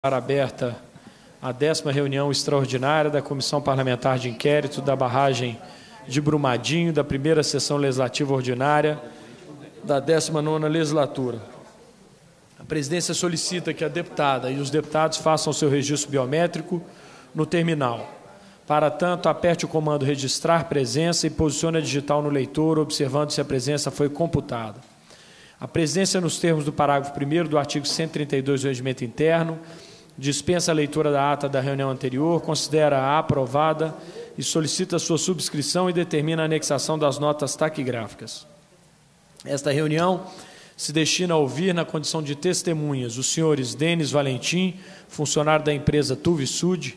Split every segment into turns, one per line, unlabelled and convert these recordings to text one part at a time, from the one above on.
Aberta a 10ª reunião extraordinária da Comissão Parlamentar de Inquérito da Barragem de Brumadinho, da primeira sessão legislativa ordinária da 19ª legislatura. A presidência solicita que a deputada e os deputados façam seu registro biométrico no terminal. Para tanto, aperte o comando registrar presença e posicione a digital no leitor, observando se a presença foi computada. A presidência, nos termos do parágrafo 1º do artigo 132 do Regimento Interno, dispensa a leitura da ata da reunião anterior, considera-a aprovada e solicita sua subscrição e determina a anexação das notas taquigráficas. Esta reunião se destina a ouvir, na condição de testemunhas, os senhores Denis Valentim, funcionário da empresa Tuvisud,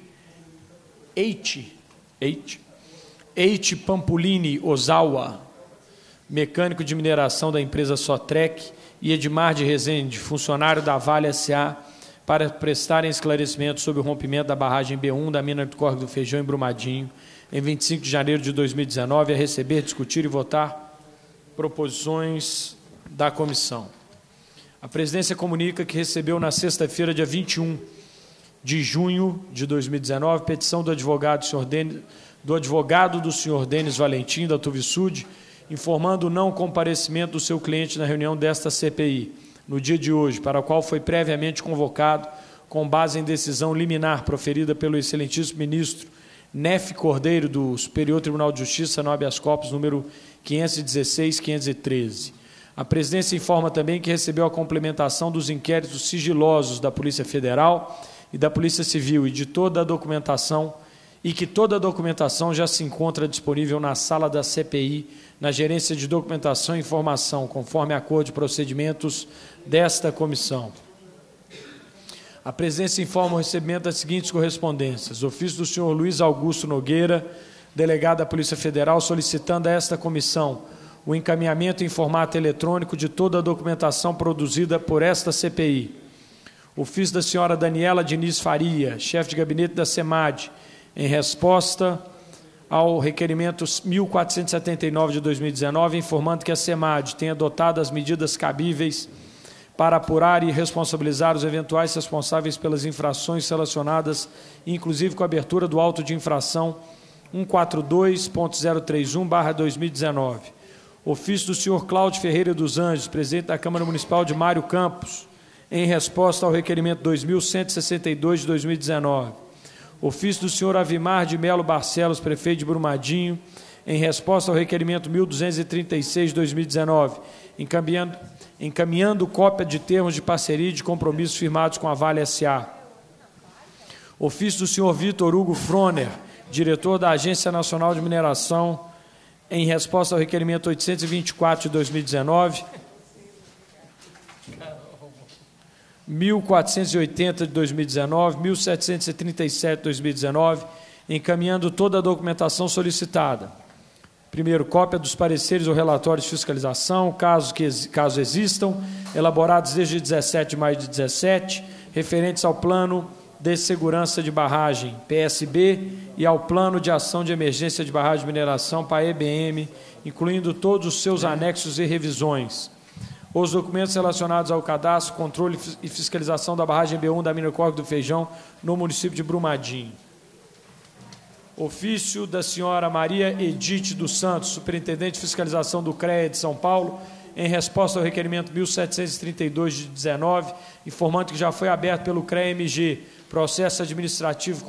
Eite Pampulini Ozawa, mecânico de mineração da empresa Sotrec, e Edmar de Rezende, funcionário da Vale S.A., para prestarem esclarecimentos sobre o rompimento da barragem B1 da mina do Córrego do Feijão em Brumadinho, em 25 de janeiro de 2019, a receber, discutir e votar proposições da comissão. A presidência comunica que recebeu na sexta-feira, dia 21 de junho de 2019, petição do advogado do senhor Denis Valentim, da Tuvisud, informando o não comparecimento do seu cliente na reunião desta CPI, no dia de hoje, para a qual foi previamente convocado, com base em decisão liminar proferida pelo excelentíssimo ministro Nefe Cordeiro, do Superior Tribunal de Justiça, no habeas corpus número 516-513. A presidência informa também que recebeu a complementação dos inquéritos sigilosos da Polícia Federal e da Polícia Civil e que toda a documentação já se encontra disponível na sala da CPI, na gerência de documentação e informação, conforme acordo de procedimentos desta comissão. A presidência informa o recebimento das seguintes correspondências. Ofício do senhor Luiz Augusto Nogueira, delegado da Polícia Federal, solicitando a esta comissão o encaminhamento em formato eletrônico de toda a documentação produzida por esta CPI. Ofício da senhora Daniela Diniz Faria, chefe de gabinete da SEMAD, em resposta ao requerimento 1479 de 2019, informando que a SEMAD tem adotado as medidas cabíveis para apurar e responsabilizar os eventuais responsáveis pelas infrações relacionadas, inclusive com a abertura do auto de infração 142.031/2019. Ofício do senhor Cláudio Ferreira dos Anjos, presidente da Câmara Municipal de Mário Campos, em resposta ao requerimento 2162 de 2019. Ofício do senhor Avimar de Melo Barcelos, prefeito de Brumadinho, em resposta ao requerimento 1236 de 2019, encaminhando cópia de termos de parceria e de compromissos firmados com a Vale S.A. Ofício do senhor Vitor Hugo Froner, diretor da Agência Nacional de Mineração, em resposta ao requerimento 824 de 2019, 1480 de 2019, 1737 de 2019, encaminhando toda a documentação solicitada. Primeiro, cópia dos pareceres ou relatórios de fiscalização, caso existam, elaborados desde 17 de maio de 17, referentes ao Plano de Segurança de Barragem, PSB, e ao Plano de Ação de Emergência de Barragem de Mineração, PAEBM, incluindo todos os seus anexos e revisões. Os documentos relacionados ao cadastro, controle e fiscalização da barragem B1 da mina do Córrego do Feijão, no município de Brumadinho. Ofício da senhora Maria Edith dos Santos, superintendente de fiscalização do CREA de São Paulo, em resposta ao requerimento 1732 de 19, informando que já foi aberto pelo CREA-MG processo administrativo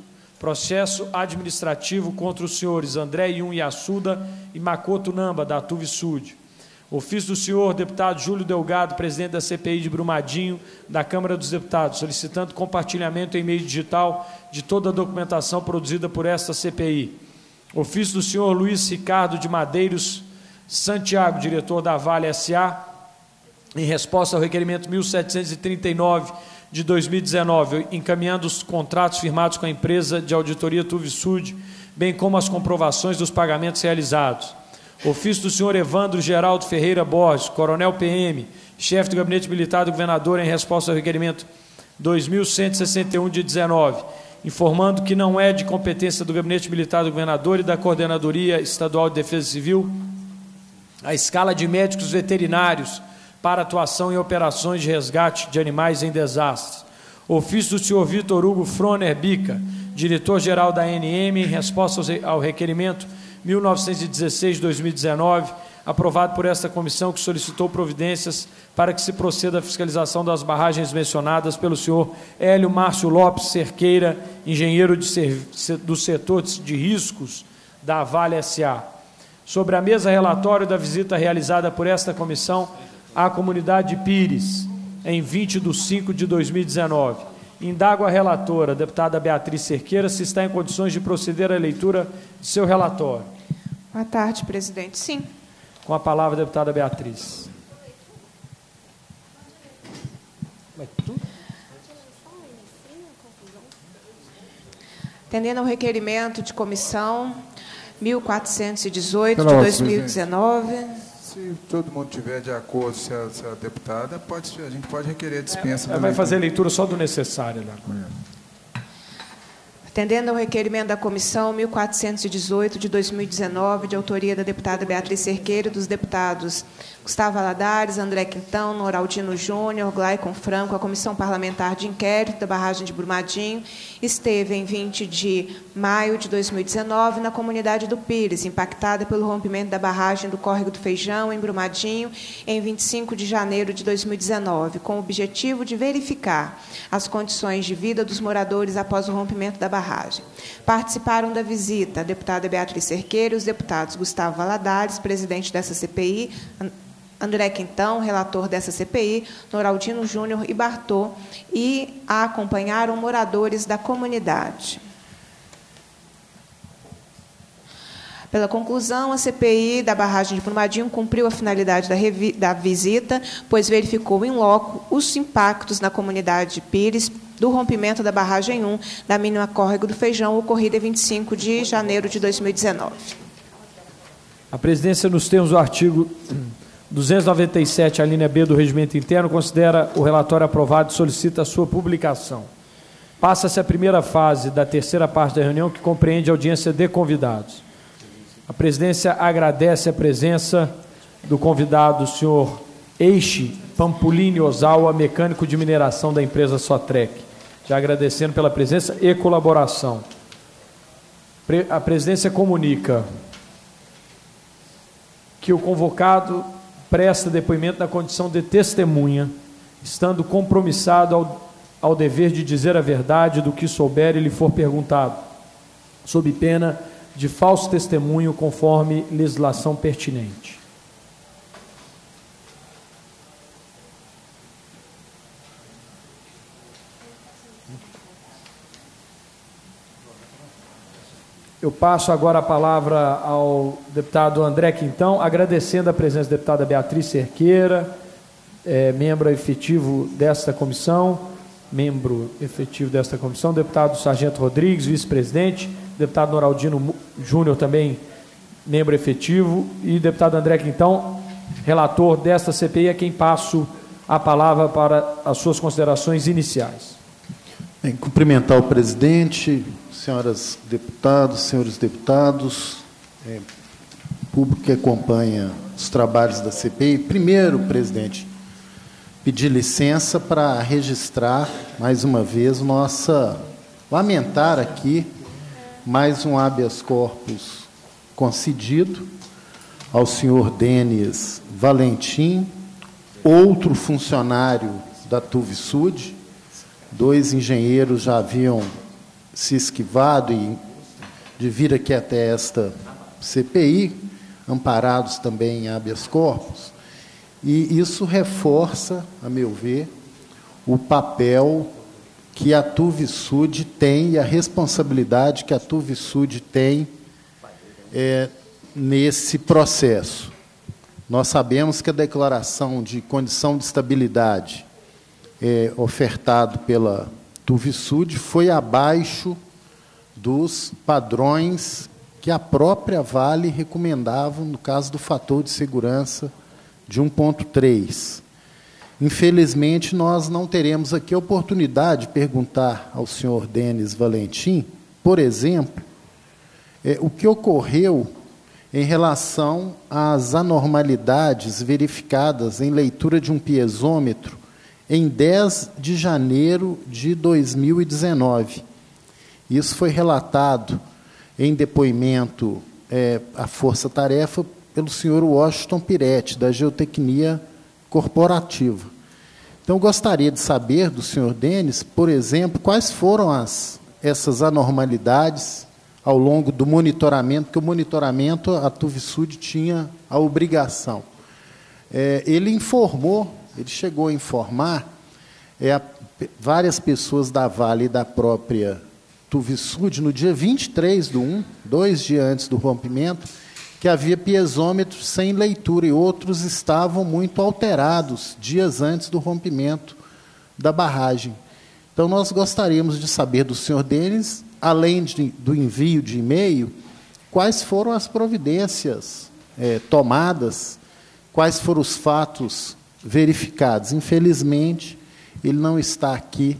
contra os senhores André Yun Yassuda e Makoto Namba, da Tuvisud. Ofício do senhor deputado Júlio Delgado, presidente da CPI de Brumadinho, da Câmara dos Deputados, solicitando compartilhamento em meio digital de toda a documentação produzida por esta CPI. Ofício do senhor Luiz Ricardo de Madeiros Santiago, diretor da Vale S.A., em resposta ao requerimento 1739 de 2019, encaminhando os contratos firmados com a empresa de auditoria Tuvisud, bem como as comprovações dos pagamentos realizados. Ofício do senhor Evandro Geraldo Ferreira Borges, coronel PM, chefe do Gabinete Militar do Governador, em resposta ao requerimento 2161 de 19, informando que não é de competência do Gabinete Militar do Governador e da Coordenadoria Estadual de Defesa Civil a escala de médicos veterinários para atuação em operações de resgate de animais em desastres. Ofício do senhor Vitor Hugo Froner Bica, diretor-geral da ANM, em resposta ao requerimento 1916-2019, aprovado por esta comissão, que solicitou providências para que se proceda à fiscalização das barragens mencionadas pelo senhor Hélio Márcio Lopes Cerqueira, engenheiro do setor de riscos da Vale S.A. Sobre a mesa, relatório da visita realizada por esta comissão à comunidade de Pires, em 20/5/2019. Indago a relatora, a deputada Beatriz Cerqueira, se está em condições de proceder à leitura de seu relatório.
Boa tarde, presidente. Sim.
Com a palavra, a deputada Beatriz.
Atendendo ao requerimento de comissão 1418 de 2019...
Se todo mundo tiver de acordo, se a deputada, a gente pode requerer a dispensa.
Ela vai fazer a leitura só do necessário. Né?
Atendendo ao requerimento da comissão 1418 de 2019, de autoria da deputada Beatriz Cerqueira, dos deputados Gustavo Valadares, André Quintão, Noraldino Júnior, Glaicon Franco, a Comissão Parlamentar de Inquérito da barragem de Brumadinho esteve em 20 de maio de 2019 na comunidade do Pires, impactada pelo rompimento da barragem do Córrego do Feijão, em Brumadinho, em 25 de janeiro de 2019, com o objetivo de verificar as condições de vida dos moradores após o rompimento da barragem. Participaram da visita a deputada Beatriz Cerqueira e os deputados Gustavo Valadares, presidente dessa CPI, André Quintão, relator dessa CPI, Noraldino Júnior e Bartô, e a acompanharam moradores da comunidade. Pela conclusão, a CPI da barragem de Brumadinho cumpriu a finalidade da visita, pois verificou em loco os impactos na comunidade de Pires do rompimento da barragem 1 da mínima Córrego do Feijão, ocorrida em 25 de janeiro de 2019.
A presidência, nos termos do artigo 297, a linha B do Regimento Interno, considera o relatório aprovado e solicita a sua publicação. Passa-se a primeira fase da terceira parte da reunião, que compreende a audiência de convidados. A presidência agradece a presença do convidado, senhor Eixe Pampolini Ozawa, mecânico de mineração da empresa Sotrec. Já agradecendo pela presença e colaboração. A presidência comunica que o convocado presta depoimento na condição de testemunha, estando compromissado ao dever de dizer a verdade do que souber e lhe for perguntado, sob pena de falso testemunho, conforme legislação pertinente. Eu passo agora a palavra ao deputado André Quintão, agradecendo a presença da deputada Beatriz Cerqueira, membro efetivo desta comissão, deputado Sargento Rodrigues, vice-presidente, deputado Noraldino Júnior, também membro efetivo, e deputado André Quintão, relator desta CPI, a quem passo a palavra para as suas considerações iniciais.
Bem, cumprimentar o presidente, senhoras deputadas, senhores deputados, público que acompanha os trabalhos da CPI. Primeiro, presidente, pedir licença para registrar, mais uma vez, lamentar aqui mais um habeas corpus concedido ao senhor Denis Valentim, outro funcionário da Tuvisud. Dois engenheiros já haviam se esquivado de vir aqui até esta CPI, amparados também em habeas corpus, e isso reforça, a meu ver, o papel que a Tuvisud tem e a responsabilidade que a Tuvisud tem nesse processo. Nós sabemos que a declaração de condição de estabilidade ofertado pela Tuvisud foi abaixo dos padrões que a própria Vale recomendava no caso do fator de segurança de 1,3. Infelizmente, nós não teremos aqui a oportunidade de perguntar ao senhor Denis Valentim, por exemplo, o que ocorreu em relação às anormalidades verificadas em leitura de um piezômetro em 10 de janeiro de 2019. Isso foi relatado em depoimento à Força Tarefa pelo senhor Washington Piretti, da Geotecnia Corporativa. Então, eu gostaria de saber do senhor Denis, por exemplo, quais foram essas anormalidades ao longo do monitoramento, porque o monitoramento, a Tuvisud tinha a obrigação. Ele chegou a informar várias pessoas da Vale e da própria Tuvisud, no dia 23/1, 2 dias antes do rompimento, que havia piezômetros sem leitura e outros estavam muito alterados dias antes do rompimento da barragem. Então, nós gostaríamos de saber do senhor Denis, além do envio de e-mail, quais foram as providências tomadas, quais foram os fatos verificados. Infelizmente, ele não está aqui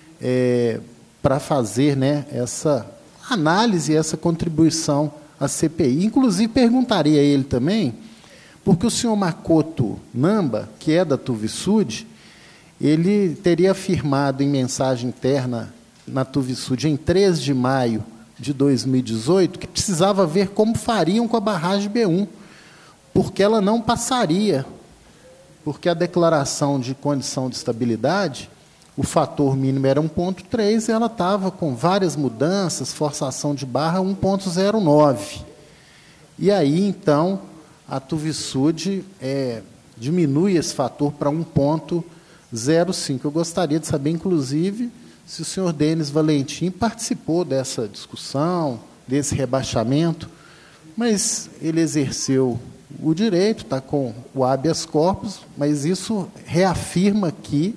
para fazer, né, essa análise, essa contribuição à CPI. Inclusive, perguntaria a ele também, porque o senhor Makoto Namba, que é da Tuvisud, ele teria afirmado em mensagem interna na Tuvisud, em 3 de maio de 2018, que precisava ver como fariam com a barragem B1, porque ela não passaria, porque a declaração de condição de estabilidade, o fator mínimo era 1,3, e ela estava com várias mudanças, forçação de barra 1,09. E aí, então, a Tuvisud diminui esse fator para 1,05. Eu gostaria de saber, inclusive, se o senhor Denis Valentim participou dessa discussão, desse rebaixamento, mas ele exerceu o direito, está com o habeas corpus, mas isso reafirma que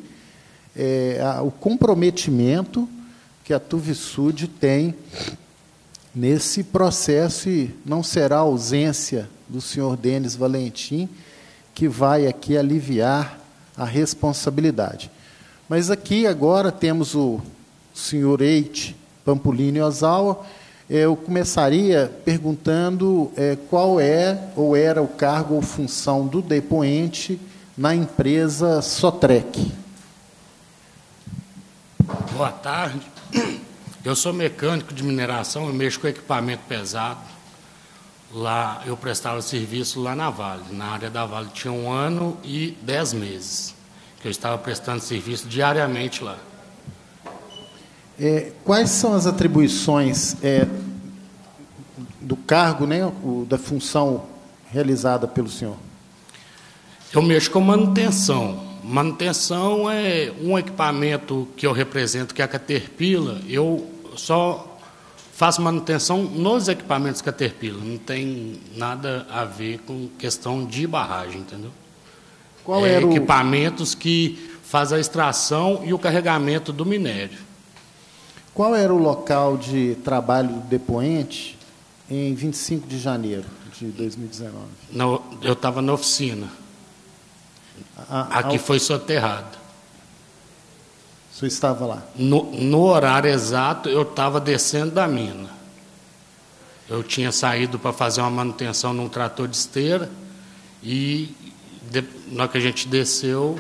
o comprometimento que a Tuvisud tem nesse processo, e não será a ausência do senhor Denis Valentim que vai aqui aliviar a responsabilidade. Mas aqui agora temos o senhor Eite Pampolini Ozawa. Eu começaria perguntando qual ou era o cargo ou função do depoente na empresa Sotrec.
Boa tarde. Eu sou mecânico de mineração, eu mexo com equipamento pesado. Lá eu prestava serviço lá na Vale. Na área da Vale tinha 1 ano e 10 meses que eu estava prestando serviço diariamente lá.
Quais são as atribuições do cargo, né, da função realizada pelo senhor?
Eu mexo com manutenção. Manutenção é um equipamento que eu represento, que é a Caterpillar. Eu só faço manutenção nos equipamentos Caterpillar. Não tem nada a ver com questão de barragem, entendeu?
Qual era
equipamentos que fazem a extração e o carregamento do minério.
Qual era o local de trabalho do depoente em 25 de janeiro de 2019?
Eu estava na oficina. Aqui foi soterrado.
O senhor estava lá?
No horário exato, eu estava descendo da mina. Eu tinha saído para fazer uma manutenção num trator de esteira e, na hora que a gente desceu,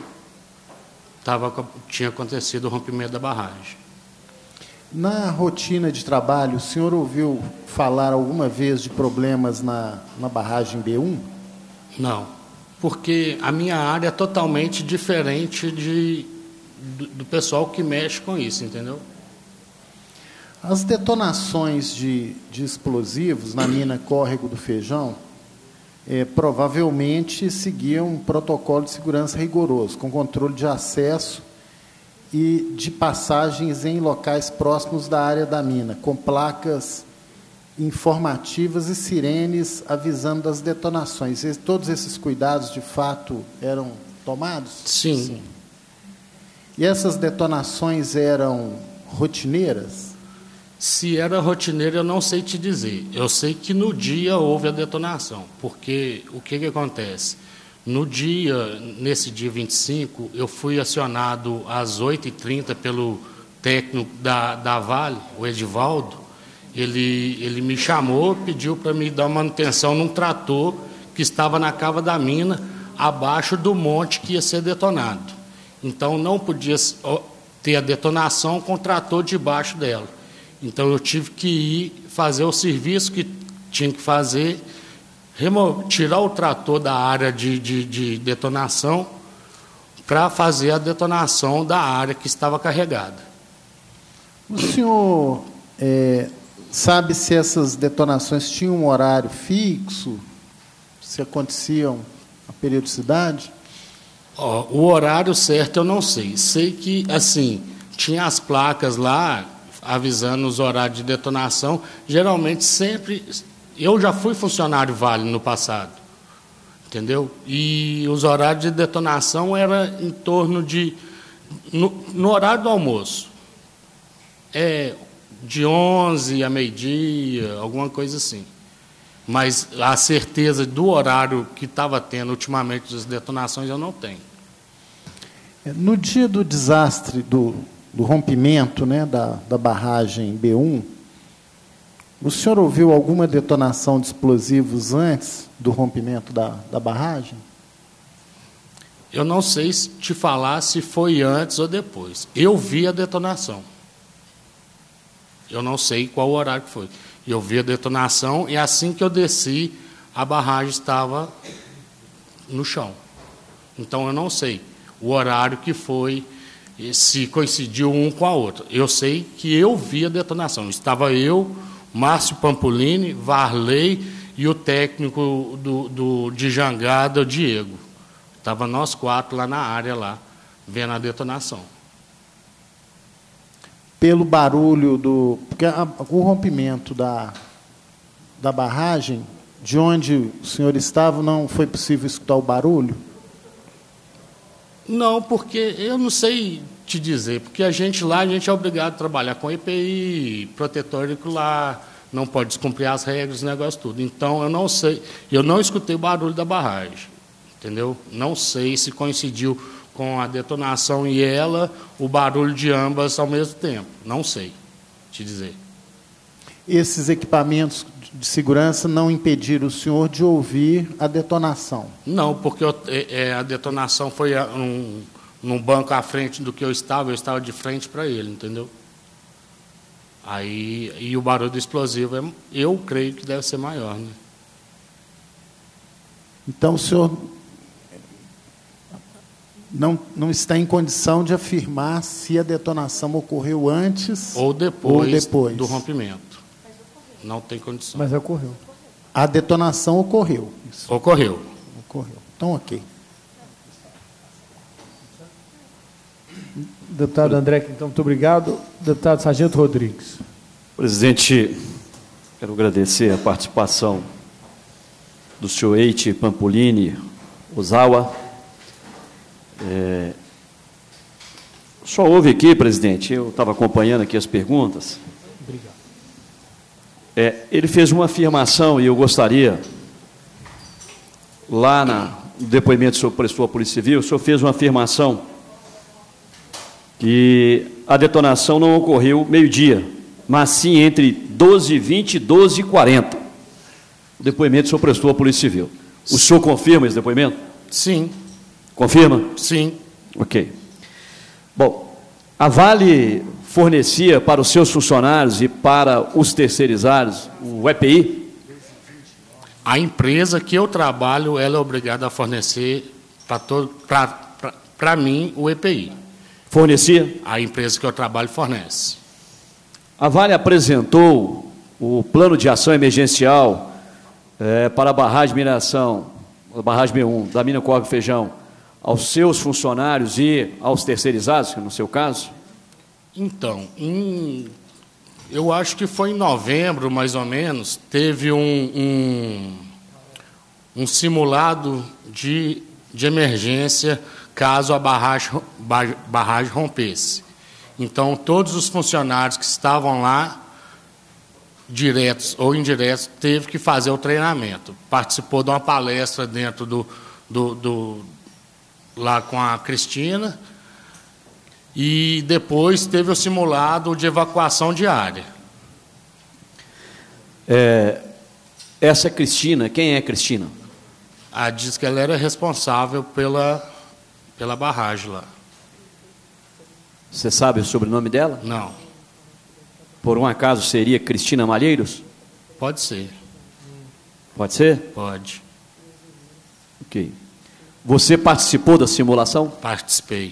tinha acontecido o rompimento da barragem.
Na rotina de trabalho, o senhor ouviu falar alguma vez de problemas na barragem B1?
Não, porque a minha área é totalmente diferente do pessoal que mexe com isso, entendeu?
As detonações de explosivos na mina Córrego do Feijão provavelmente seguiam um protocolo de segurança rigoroso, com controle de acesso e de passagens em locais próximos da área da mina, com placas informativas e sirenes avisando das detonações. Todos esses cuidados, de fato, eram tomados?
Sim.
E essas detonações eram rotineiras?
Se era rotineira, eu não sei te dizer. Eu sei que no dia houve a detonação, porque o que acontece? Nesse dia 25, eu fui acionado às 8h30 pelo técnico da Vale, o Edivaldo. Ele me chamou, pediu para me dar manutenção num trator que estava na cava da mina, abaixo do monte que ia ser detonado. Então, não podia ter a detonação com o trator debaixo dela. Então, eu tive que ir fazer o serviço que tinha que fazer, tirar o trator da área de detonação para fazer a detonação da área que estava carregada.
O senhor sabe se essas detonações tinham um horário fixo? Se aconteciam a periodicidade?
O horário certo eu não sei. Sei que, assim, tinha as placas lá avisando os horários de detonação. Geralmente, sempre... Eu já fui funcionário Vale no passado, entendeu? E os horários de detonação eram em torno de... No horário do almoço. De 11 a meio-dia, alguma coisa assim. Mas a certeza do horário que estava tendo ultimamente das detonações eu não tenho.
No dia do desastre, do rompimento, né, da barragem B1, o senhor ouviu alguma detonação de explosivos antes do rompimento da barragem?
Eu não sei te falar se foi antes ou depois. Eu vi a detonação. Eu não sei qual o horário que foi. Eu vi a detonação e assim que eu desci, a barragem estava no chão. Então, eu não sei o horário que foi, se coincidiu um com a outra. Eu sei que eu vi a detonação. Estava eu, Márcio Pampolini, Varley e o técnico de jangada, o Diego. Estava nós 4 lá na área, lá, vendo a detonação.
Pelo barulho porque o rompimento da barragem, de onde o senhor estava, não foi possível escutar o barulho?
Não, porque eu não sei te dizer, porque a gente é obrigado a trabalhar com EPI, protetor auricular, não pode descumprir as regras, o negócio tudo. Então, eu não sei, eu não escutei o barulho da barragem, entendeu? Não sei se coincidiu com a detonação e o barulho de ambas ao mesmo tempo. Não sei te dizer.
Esses equipamentos de segurança não impediram o senhor de ouvir a detonação?
Não, porque a detonação foi num banco à frente do que eu estava de frente para ele, entendeu? E o barulho do explosivo, eu creio que deve ser maior, né?
Então, o senhor não está em condição de afirmar se a detonação ocorreu antes
ou depois do rompimento. Não tem condição.
Mas ocorreu.
A detonação ocorreu. Isso.
Ocorreu.
Então, ok.
Deputado André, então, muito obrigado. Deputado Sargento Rodrigues.
Presidente, quero agradecer a participação do senhor Eite Pampolini Ozawa. Só houve aqui, presidente, eu estava acompanhando aqui as perguntas.
Obrigado.
Ele fez uma afirmação, e eu gostaria, lá no depoimento que o senhor prestou à Polícia Civil, o senhor fez uma afirmação que a detonação não ocorreu meio-dia, mas sim entre 12h20 e 12h40. O depoimento que o senhor prestou à Polícia Civil. O senhor confirma esse depoimento?
Sim.
Confirma?
Sim.
Ok. Bom, a Vale fornecia para os seus funcionários e para os terceirizados o EPI?
A empresa que eu trabalho, ela é obrigada a fornecer para mim o EPI.
Fornecia?
A empresa que eu trabalho fornece.
A Vale apresentou o plano de ação emergencial para a barragem de mineração, a barragem B1, da mina Corvo Feijão, aos seus funcionários e aos terceirizados, no seu caso?
Então, eu acho que foi em novembro, mais ou menos, teve um simulado de emergência caso a barragem rompesse. Então, todos os funcionários que estavam lá, diretos ou indiretos, teve que fazer o treinamento. Participou de uma palestra dentro lá com a Cristina, e depois teve o simulado de evacuação diária.
Essa Cristina, quem é Cristina?
Diz que ela era responsável pela barragem lá.
Você sabe o sobrenome dela?
Não.
Por um acaso seria Cristina Malheiros?
Pode ser.
Pode ser?
Pode.
Ok. Você participou da simulação?
Participei.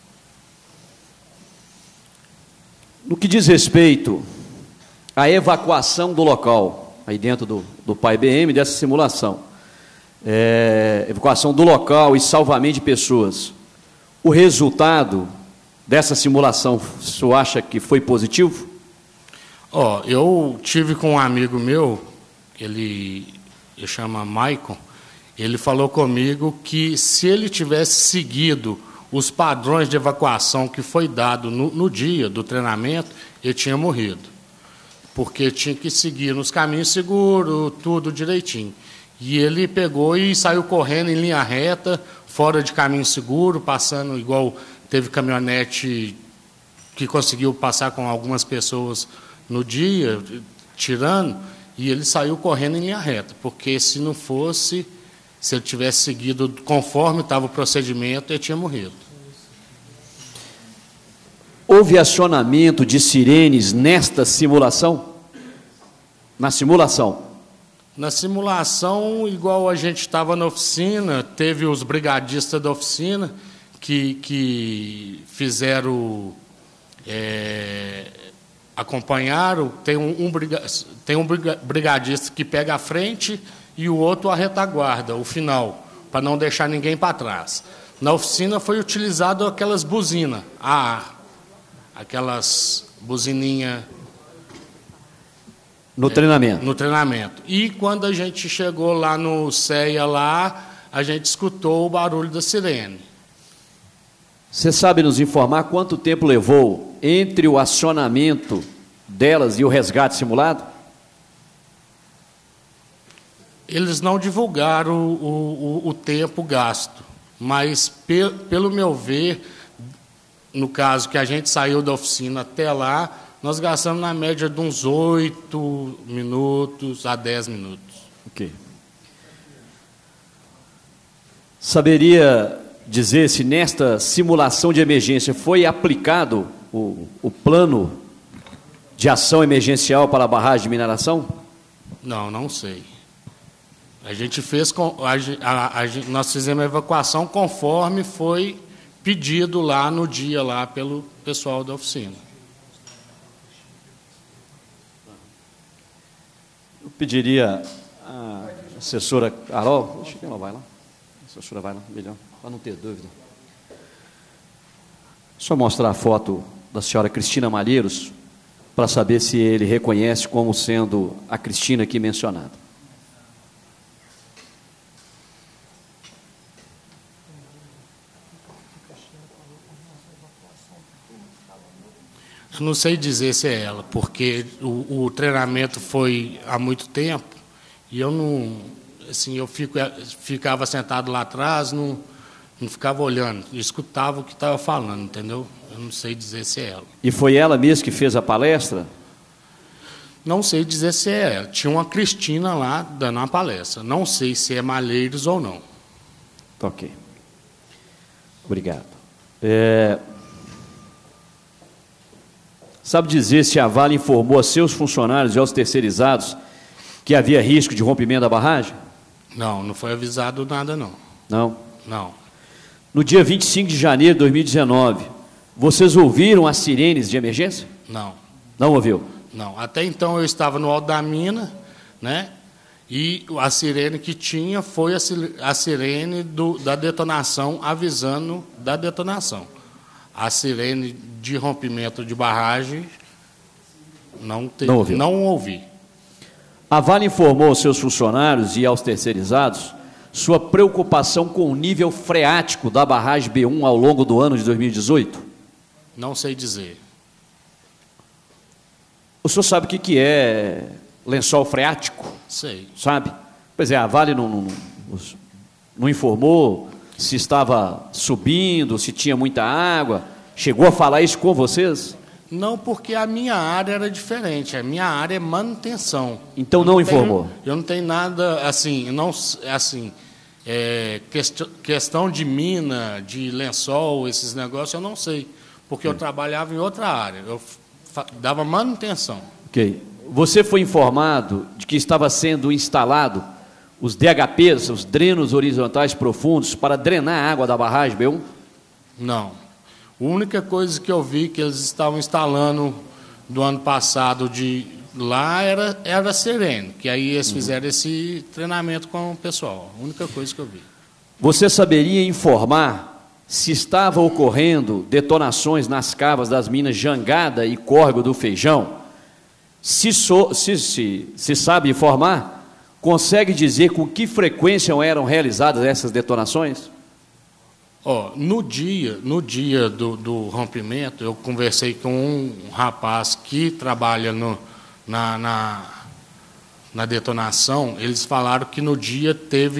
No que diz respeito à evacuação do local, aí dentro do PAI-BM, dessa simulação, evacuação do local e salvamento de pessoas, o resultado dessa simulação, o senhor acha que foi positivo?
Eu tive com um amigo meu, ele chama Maicon, ele falou comigo que se ele tivesse seguido os padrões de evacuação que foi dado no dia do treinamento, ele tinha morrido. Porque tinha que seguir nos caminhos seguros, tudo direitinho. E ele pegou e saiu correndo em linha reta, fora de caminho seguro, passando igual teve caminhonete que conseguiu passar com algumas pessoas no dia, tirando, e ele saiu correndo em linha reta, porque se não fosse, se ele tivesse seguido conforme estava o procedimento, ele tinha morrido.
Houve acionamento de sirenes nesta simulação? Na simulação?
Na simulação, igual a gente estava na oficina, teve os brigadistas da oficina que fizeram, acompanharam, tem um brigadista que pega a frente e o outro a retaguarda, o final, para não deixar ninguém para trás. Na oficina foi utilizado aquelas buzinas, aquelas buzininhas...
No treinamento?
No treinamento. E quando a gente chegou lá no CEA, a gente escutou o barulho da sirene.
Você sabe nos informar quanto tempo levou entre o acionamento delas e o resgate simulado?
Eles não divulgaram o tempo gasto, mas, pelo meu ver, no caso que a gente saiu da oficina até lá, nós gastamos na média de uns 8 minutos a 10 minutos.
Ok. Saberia dizer se nesta simulação de emergência foi aplicado o plano de ação emergencial para a barragem de mineração?
Não sei. A gente fez, nós fizemos a evacuação conforme foi pedido lá no dia lá pelo pessoal da oficina.
Eu pediria à assessora Carol, acho que ela vai lá. A assessora vai lá, melhor, para não ter dúvida. Só mostrar a foto da senhora Cristina Malheiros, para saber se ele reconhece como sendo a Cristina aqui mencionada.
Eu não sei dizer se é ela, porque o treinamento foi há muito tempo e eu não, assim, eu ficava sentado lá atrás, não ficava olhando, eu escutava o que estava falando, entendeu? Eu não sei dizer se é ela.
E foi ela mesma que fez a palestra?
Não sei dizer se é ela. Tinha uma Cristina lá dando uma palestra. Não sei se é Malheiros ou não.
Ok. Obrigado. Sabe dizer se a Vale informou a seus funcionários e aos terceirizados que havia risco de rompimento da barragem?
Não foi avisado nada, não.
Não?
Não.
No dia 25 de janeiro de 2019, vocês ouviram as sirenes de emergência?
Não.
Não ouviu?
Não. Até então eu estava no alto da mina, né? E a sirene que tinha foi a sirene da detonação, avisando da detonação. A sirene de rompimento de barragem não ouvi.
A Vale informou aos seus funcionários e aos terceirizados sua preocupação com o nível freático da barragem B1 ao longo do ano de 2018?
Não sei dizer.
O senhor sabe o que é lençol freático?
Sei.
Sabe? Pois é, a Vale não informou se estava subindo, se tinha muita água. Chegou a falar isso com vocês?
Não, porque a minha área era diferente. A minha área é manutenção.
Então não informou?
Eu não tenho nada, assim, questão de mina, de lençol, esses negócios, eu não sei. porque eu trabalhava em outra área, eu dava manutenção.
Ok. Você foi informado de que estava sendo instalado os DHPs, os drenos horizontais profundos, para drenar a água da barragem B1?
Não. A única coisa que eu vi que eles estavam instalando do ano passado lá era sereno, que aí eles fizeram esse treinamento com o pessoal. A única coisa que eu vi.
Você saberia informar se estava ocorrendo detonações nas cavas das minas Jangada e Córrego do Feijão? Se sabe informar, consegue dizer com que frequência eram realizadas essas detonações?
No dia do rompimento, eu conversei com um rapaz que trabalha na detonação. Eles falaram que no dia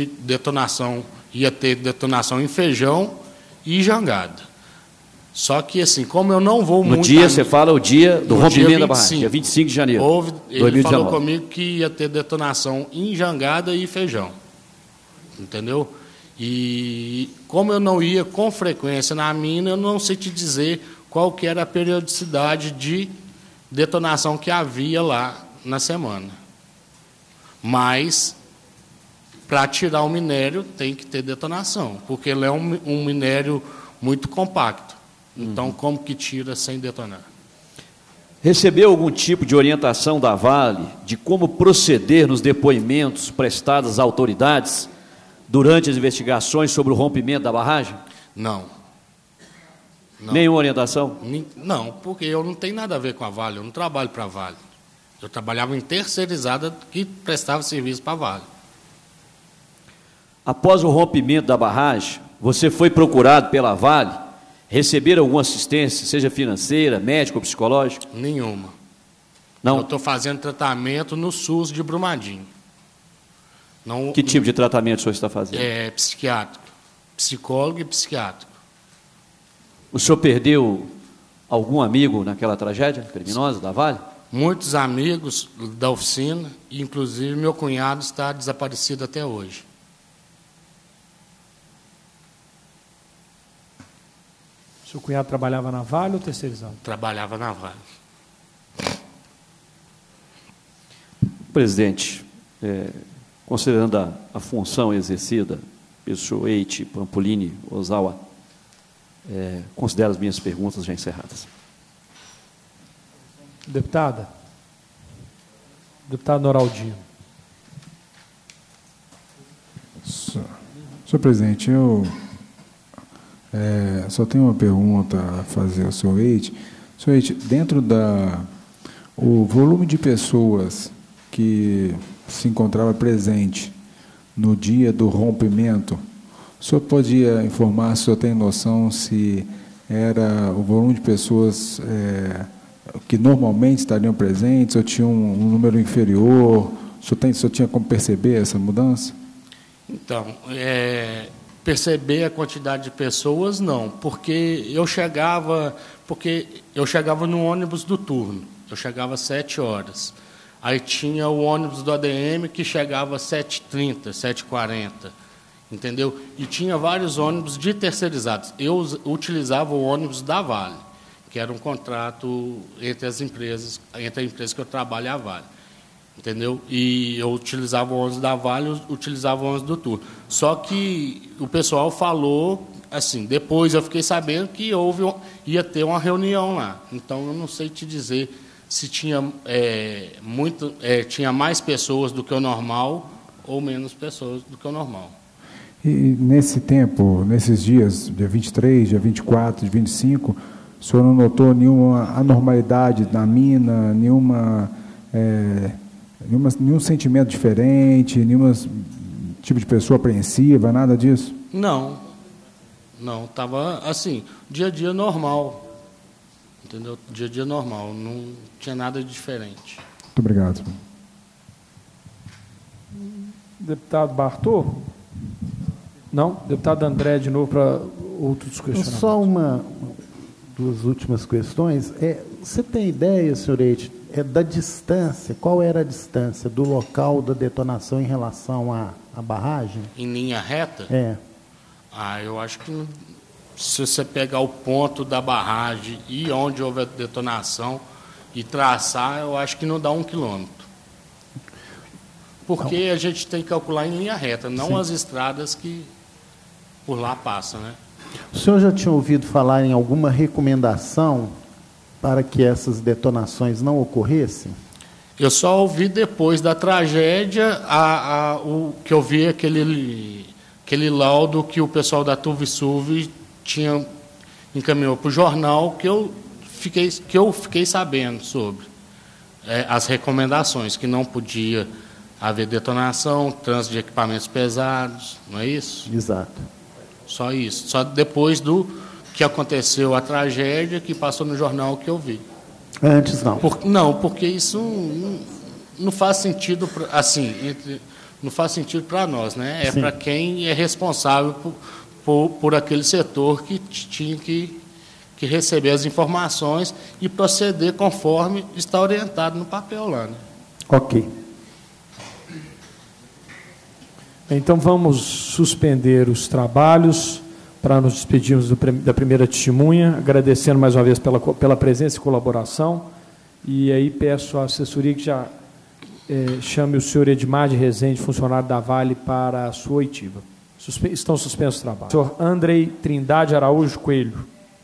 ia ter detonação em Feijão e Jangada. Só que, assim, como eu não vou muito...
No dia, você fala o dia do rompimento da barragem, dia 25 de janeiro.
Ele falou comigo que ia ter detonação em Jangada e Feijão. Entendeu? E como eu não ia com frequência na mina, eu não sei te dizer qual que era a periodicidade de detonação que havia lá na semana. Mas, para tirar o minério, tem que ter detonação, porque ele é um minério muito compacto. Então, como que tira sem detonar?
Recebeu algum tipo de orientação da Vale de como proceder nos depoimentos prestados às autoridades durante as investigações sobre o rompimento da barragem?
Não.
Nenhuma orientação?
Não, porque eu não tenho nada a ver com a Vale, eu não trabalho para a Vale. Eu trabalhava em terceirizada que prestava serviço para a Vale. Após o rompimento da barragem, você foi procurado pela Vale? Receber alguma assistência, seja financeira, médica ou psicológica? Nenhuma. Não? Eu estou fazendo tratamento no SUS de Brumadinho. Não, que tipo de tratamento o senhor está fazendo? Psiquiátrico. Psicólogo e psiquiátrico. O senhor perdeu algum amigo naquela tragédia criminosa da Vale? Muitos amigos da oficina, inclusive meu cunhado está desaparecido até hoje.
Seu cunhado trabalhava na Vale ou terceirizado?
Trabalhava na Vale.
Presidente, considerando a função exercida pelo senhor Eite Pampolini Ozawa, considero as minhas perguntas já encerradas.
Deputada. Deputado Noraldino.
Senhor presidente, eu só tenho uma pergunta a fazer ao senhor Eite. Senhor Eite, dentro o volume de pessoas que se encontrava presente no dia do rompimento, o senhor podia informar, se o senhor tem noção, se era o volume de pessoas que normalmente estariam presentes, ou tinha um número inferior? O senhor tinha como perceber essa mudança?
Então, perceber a quantidade de pessoas, não, porque eu chegava no ônibus do turno, eu chegava às 7 horas. Aí tinha o ônibus do ADM que chegava às 7h30, 7h40, entendeu? E tinha vários ônibus de terceirizados. Eu utilizava o ônibus da Vale, que era um contrato entre a empresa que eu trabalho e a Vale. Entendeu? E eu utilizava o ônibus da Vale, utilizava o ônibus do turno. Só que o pessoal falou, assim, depois eu fiquei sabendo que ia ter uma reunião lá. Então, eu não sei te dizer se tinha, tinha mais pessoas do que o normal ou menos pessoas do que o normal.
E nesse tempo, nesses dias, dia 23, dia 24, dia 25, o senhor não notou nenhuma anormalidade na mina, nenhum sentimento diferente, nenhum tipo de pessoa apreensiva, nada disso?
Não, estava assim, dia a dia normal, entendeu? Dia a dia normal, não tinha nada de diferente.
Muito obrigado.
Deputado Bartô? Não? Deputado André, de novo, para outros questionamentos.
Só duas últimas questões. Você tem ideia, senhor Eite, da distância, qual era a distância do local da detonação em relação à barragem?
Em linha reta?
É.
Eu acho que se você pegar o ponto da barragem e onde houve a detonação e traçar, eu acho que não dá 1 quilômetro. Porque a gente tem que calcular em linha reta, não
Sim.
as estradas que por lá passam, né?
O senhor já tinha ouvido falar em alguma recomendação para que essas detonações não ocorressem?
Eu só ouvi depois da tragédia o que eu vi aquele laudo que o pessoal da Turvisuv encaminhou para o jornal, que eu fiquei sabendo sobre as recomendações, que não podia haver detonação, trânsito de equipamentos pesados, não é isso?
Exato.
Só isso. Só depois do que aconteceu a tragédia, que passou no jornal, que eu vi.
Antes não.
Não, porque isso não faz sentido, assim, não faz sentido para nós, né? É para quem é responsável por aquele setor que tinha que receber as informações e proceder conforme está orientado no papel lá, né?
Ok.
Então, vamos suspender os trabalhos para nos despedirmos da primeira testemunha, agradecendo mais uma vez pela presença e colaboração. E aí peço à assessoria que já chame o senhor Edmar de Rezende, funcionário da Vale, para a sua oitiva. Estão suspensos os trabalhos. Senhor Andrei Trindade Araújo Coelho.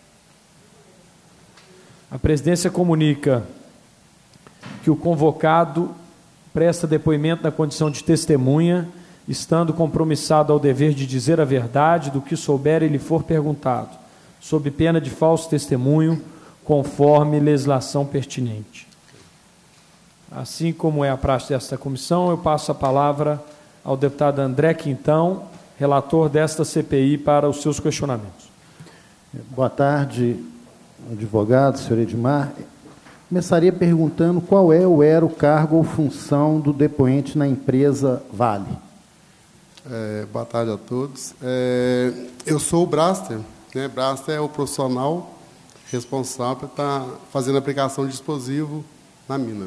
A presidência comunica que o convocado presta depoimento na condição de testemunha, estando compromissado ao dever de dizer a verdade do que souber e lhe for perguntado, sob pena de falso testemunho, conforme legislação pertinente. Assim como é a praxe desta comissão, eu passo a palavra ao deputado André Quintão, relator desta CPI, para os seus questionamentos.
Boa tarde, advogado, senhor Edmar. Começaria perguntando qual era o cargo ou função do depoente na empresa Vale.
Boa tarde a todos. Eu sou o Braster, né? Braster é o profissional responsável por estar fazendo a aplicação de explosivo na mina.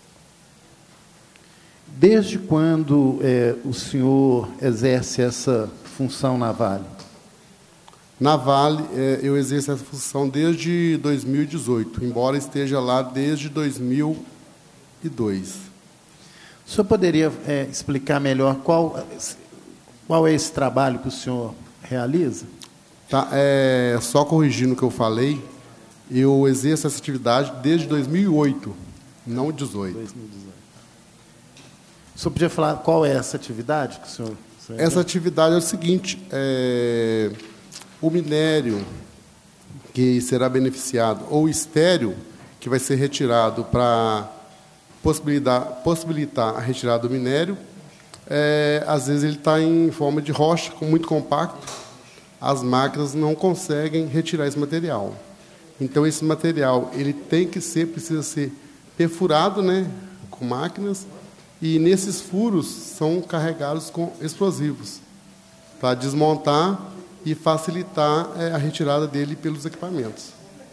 Desde quando o senhor exerce essa função na Vale?
Na Vale, eu exerço essa função desde 2018, embora esteja lá desde 2002.
O senhor poderia explicar melhor qual é esse trabalho que o senhor realiza?
Tá, só corrigindo o que eu falei, eu exerço essa atividade desde 2008, não 2018.
2018. O senhor podia falar qual é essa atividade que o senhor
Essa atividade é o seguinte, o minério que será beneficiado, ou estéreo, que vai ser retirado para possibilitar a retirada do minério, às vezes ele está em forma de rocha, muito compacto, as máquinas não conseguem retirar esse material. Então, esse material ele precisa ser perfurado, né, com máquinas, e nesses furos são carregados com explosivos, para desmontar e facilitar a retirada dele pelos equipamentos.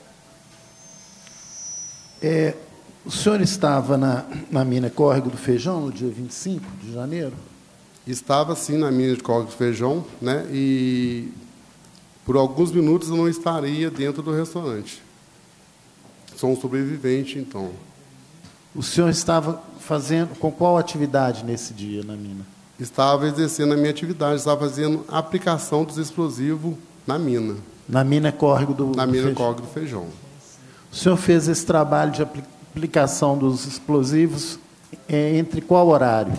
O senhor estava na mina Córrego do Feijão no dia 25 de janeiro?
Estava, sim, na mina de Córrego do Feijão, né, e por alguns minutos eu não estaria dentro do restaurante. Sou um sobrevivente, então.
O senhor estava fazendo com qual atividade nesse dia na mina?
Estava exercendo a minha atividade, estava fazendo a aplicação dos explosivos na mina.
Na mina Córrego do
Na mina
Feijão.
Córrego do Feijão.
O senhor fez esse trabalho de aplicação dos explosivos entre qual horário?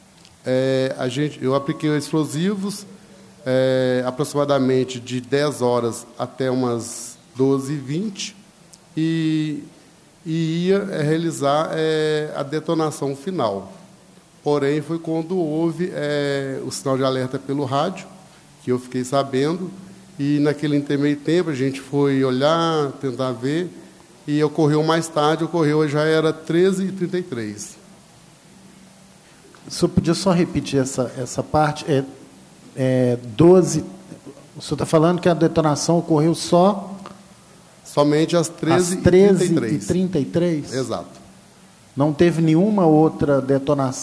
Eu apliquei os explosivos aproximadamente de 10 horas até umas 12h20 e ia realizar a detonação final. Porém, foi quando houve o sinal de alerta pelo rádio, que eu fiquei sabendo, e naquele intermeio tempo a gente foi olhar, tentar ver, e ocorreu mais tarde, já era 13h33.
O senhor podia só repetir essa parte? 12. O senhor está falando que a detonação ocorreu
somente às 13h33.
Exato. Não teve nenhuma outra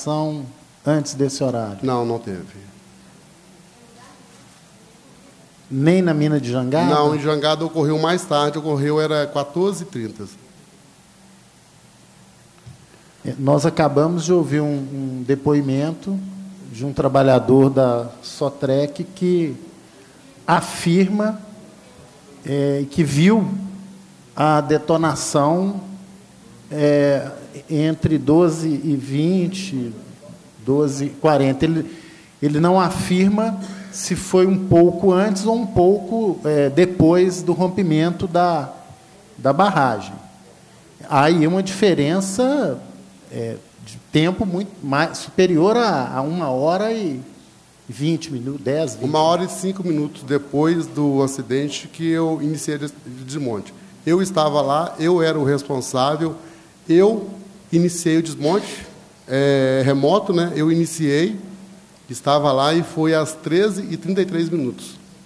detonação antes desse horário?
Não, não teve.
Nem na mina de Jangada?
Não, em Jangada ocorreu mais tarde, era 14h30.
Nós acabamos de ouvir um depoimento de um trabalhador da Sotrec que afirma que viu a detonação entre 12h20, 12h40. Ele não afirma se foi um pouco antes ou um pouco depois do rompimento da barragem. Há aí uma diferença de tempo muito mais superior a 1h20 minutos, 10, 20.
1h05 depois do acidente que eu iniciei o desmonte. Eu estava lá, eu era o responsável, eu iniciei o desmonte remoto, né? Eu iniciei, estava lá e foi às 13h33.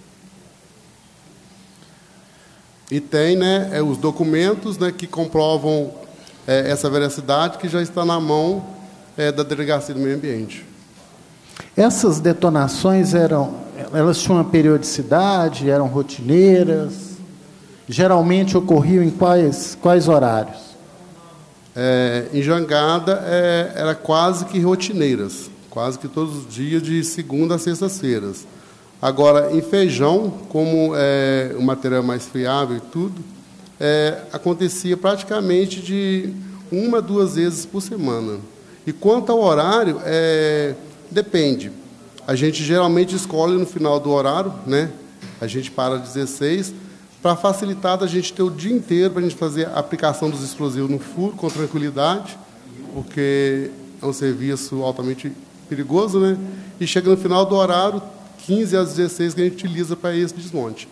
E tem, né, os documentos, né, que comprovam essa veracidade, que já está na mão da Delegacia do Meio Ambiente.
Essas detonações elas tinham uma periodicidade, eram rotineiras? Geralmente ocorriam em quais horários?
Em Jangada era quase que rotineiras, quase que todos os dias, de segunda a sextas-feiras. Agora, em Feijão, como o material é mais fiável e tudo, acontecia praticamente de 1 a 2 vezes por semana. E quanto ao horário, depende. A gente geralmente escolhe no final do horário, né? A gente para às 16, para facilitar a gente ter o dia inteiro para a gente fazer a aplicação dos explosivos no furo com tranquilidade, porque é um serviço altamente perigoso, né? E chega no final do horário, 15 às 16, que a gente utiliza para esse desmonte.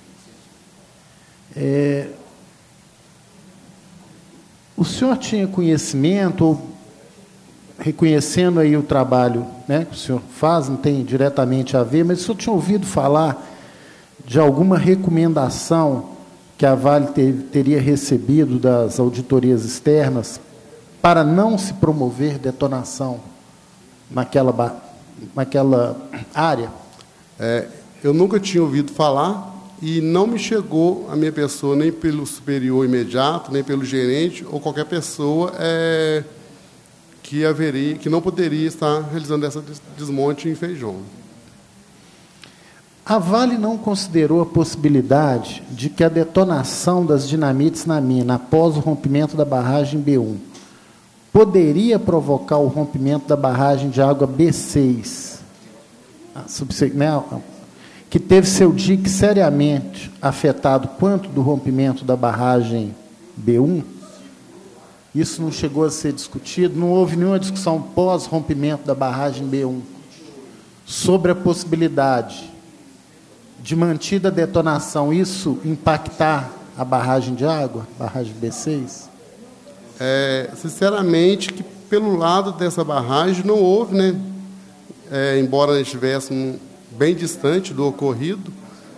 O senhor tinha conhecimento, ou reconhecendo aí o trabalho, né, que o senhor faz, não tem diretamente a ver, mas o senhor tinha ouvido falar de alguma recomendação que a Vale teria recebido das auditorias externas para não se promover detonação naquela área? Eu nunca tinha ouvido falar e não me chegou a minha pessoa, nem pelo superior imediato, nem pelo gerente, ou qualquer pessoa que não poderia estar realizando esse desmonte em Feijão.
A Vale não considerou a possibilidade de que a detonação das dinamites na mina, após o rompimento da barragem B1, poderia provocar o rompimento da barragem de água B6, que teve seu dique seriamente afetado quanto do rompimento da barragem B1? Isso não chegou a ser discutido, não houve nenhuma discussão pós-rompimento da barragem B1 sobre a possibilidade de, mantida a detonação, isso impactar a barragem de água, barragem B6?
Sinceramente, que pelo lado dessa barragem não houve, né? Embora estivéssemos bem distante do ocorrido,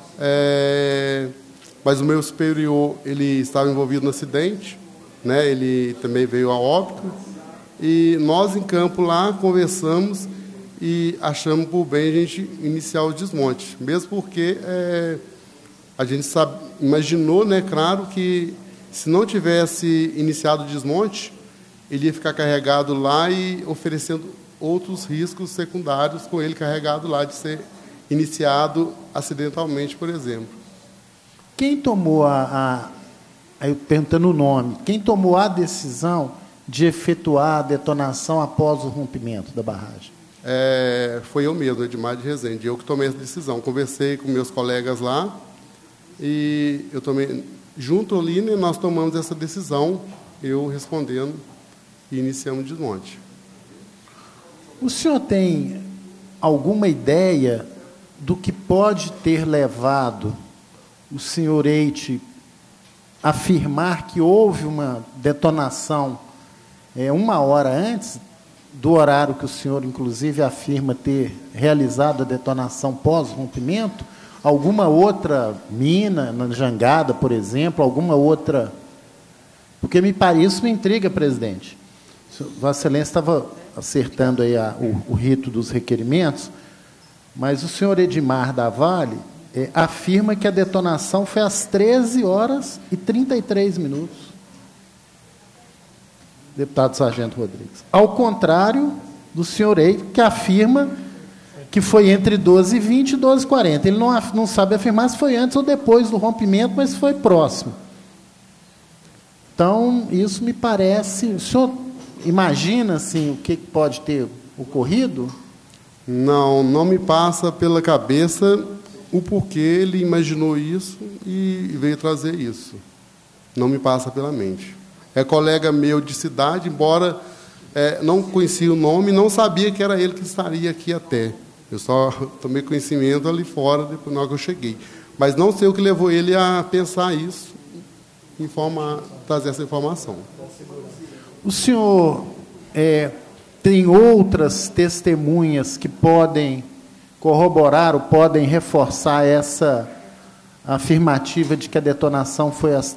mas o meu superior, ele estava envolvido no acidente, né? Ele também veio a óbito, e nós em campo lá conversamos e achamos por bem a gente iniciar o desmonte, mesmo porque a gente imaginou, né, claro, que se não tivesse iniciado o desmonte, ele ia ficar carregado lá e oferecendo outros riscos secundários com ele carregado lá, de ser iniciado acidentalmente, por exemplo.
Quem tomou eu tentando o nome, quem tomou a decisão de efetuar a detonação após o rompimento da barragem?
Foi eu mesmo, Edmar de Rezende, eu que tomei essa decisão. Conversei com meus colegas lá e eu tomei, junto ali, né, nós tomamos essa decisão, eu respondendo, e iniciamos o desmonte.
O senhor tem alguma ideia do que pode ter levado o senhor Eite a afirmar que houve uma detonação 1 hora antes do horário que o senhor, inclusive, afirma ter realizado a detonação pós-rompimento? Alguma outra mina, na Jangada, por exemplo, alguma outra... Porque isso me intriga, presidente. Vossa Excelência estava acertando aí o rito dos requerimentos, mas o senhor Edmar da Vale afirma que a detonação foi às 13h33. Deputado Sargento Rodrigues. Ao contrário do senhor Eico, que afirma que foi entre 12h20 e 12h40. Ele não sabe afirmar se foi antes ou depois do rompimento, mas foi próximo. Então, isso me parece... O senhor imagina assim, o que pode ter ocorrido?
Não, não me passa pela cabeça o porquê ele imaginou isso e veio trazer isso. Não me passa pela mente. É colega meu de cidade, embora não conhecia o nome, não sabia que era ele que estaria aqui até. Eu só tomei conhecimento ali fora, depois na hora que eu cheguei. Mas não sei o que levou ele a pensar isso, trazer essa informação.
O senhor tem outras testemunhas que podem corroborar ou podem reforçar essa afirmativa de que a detonação foi às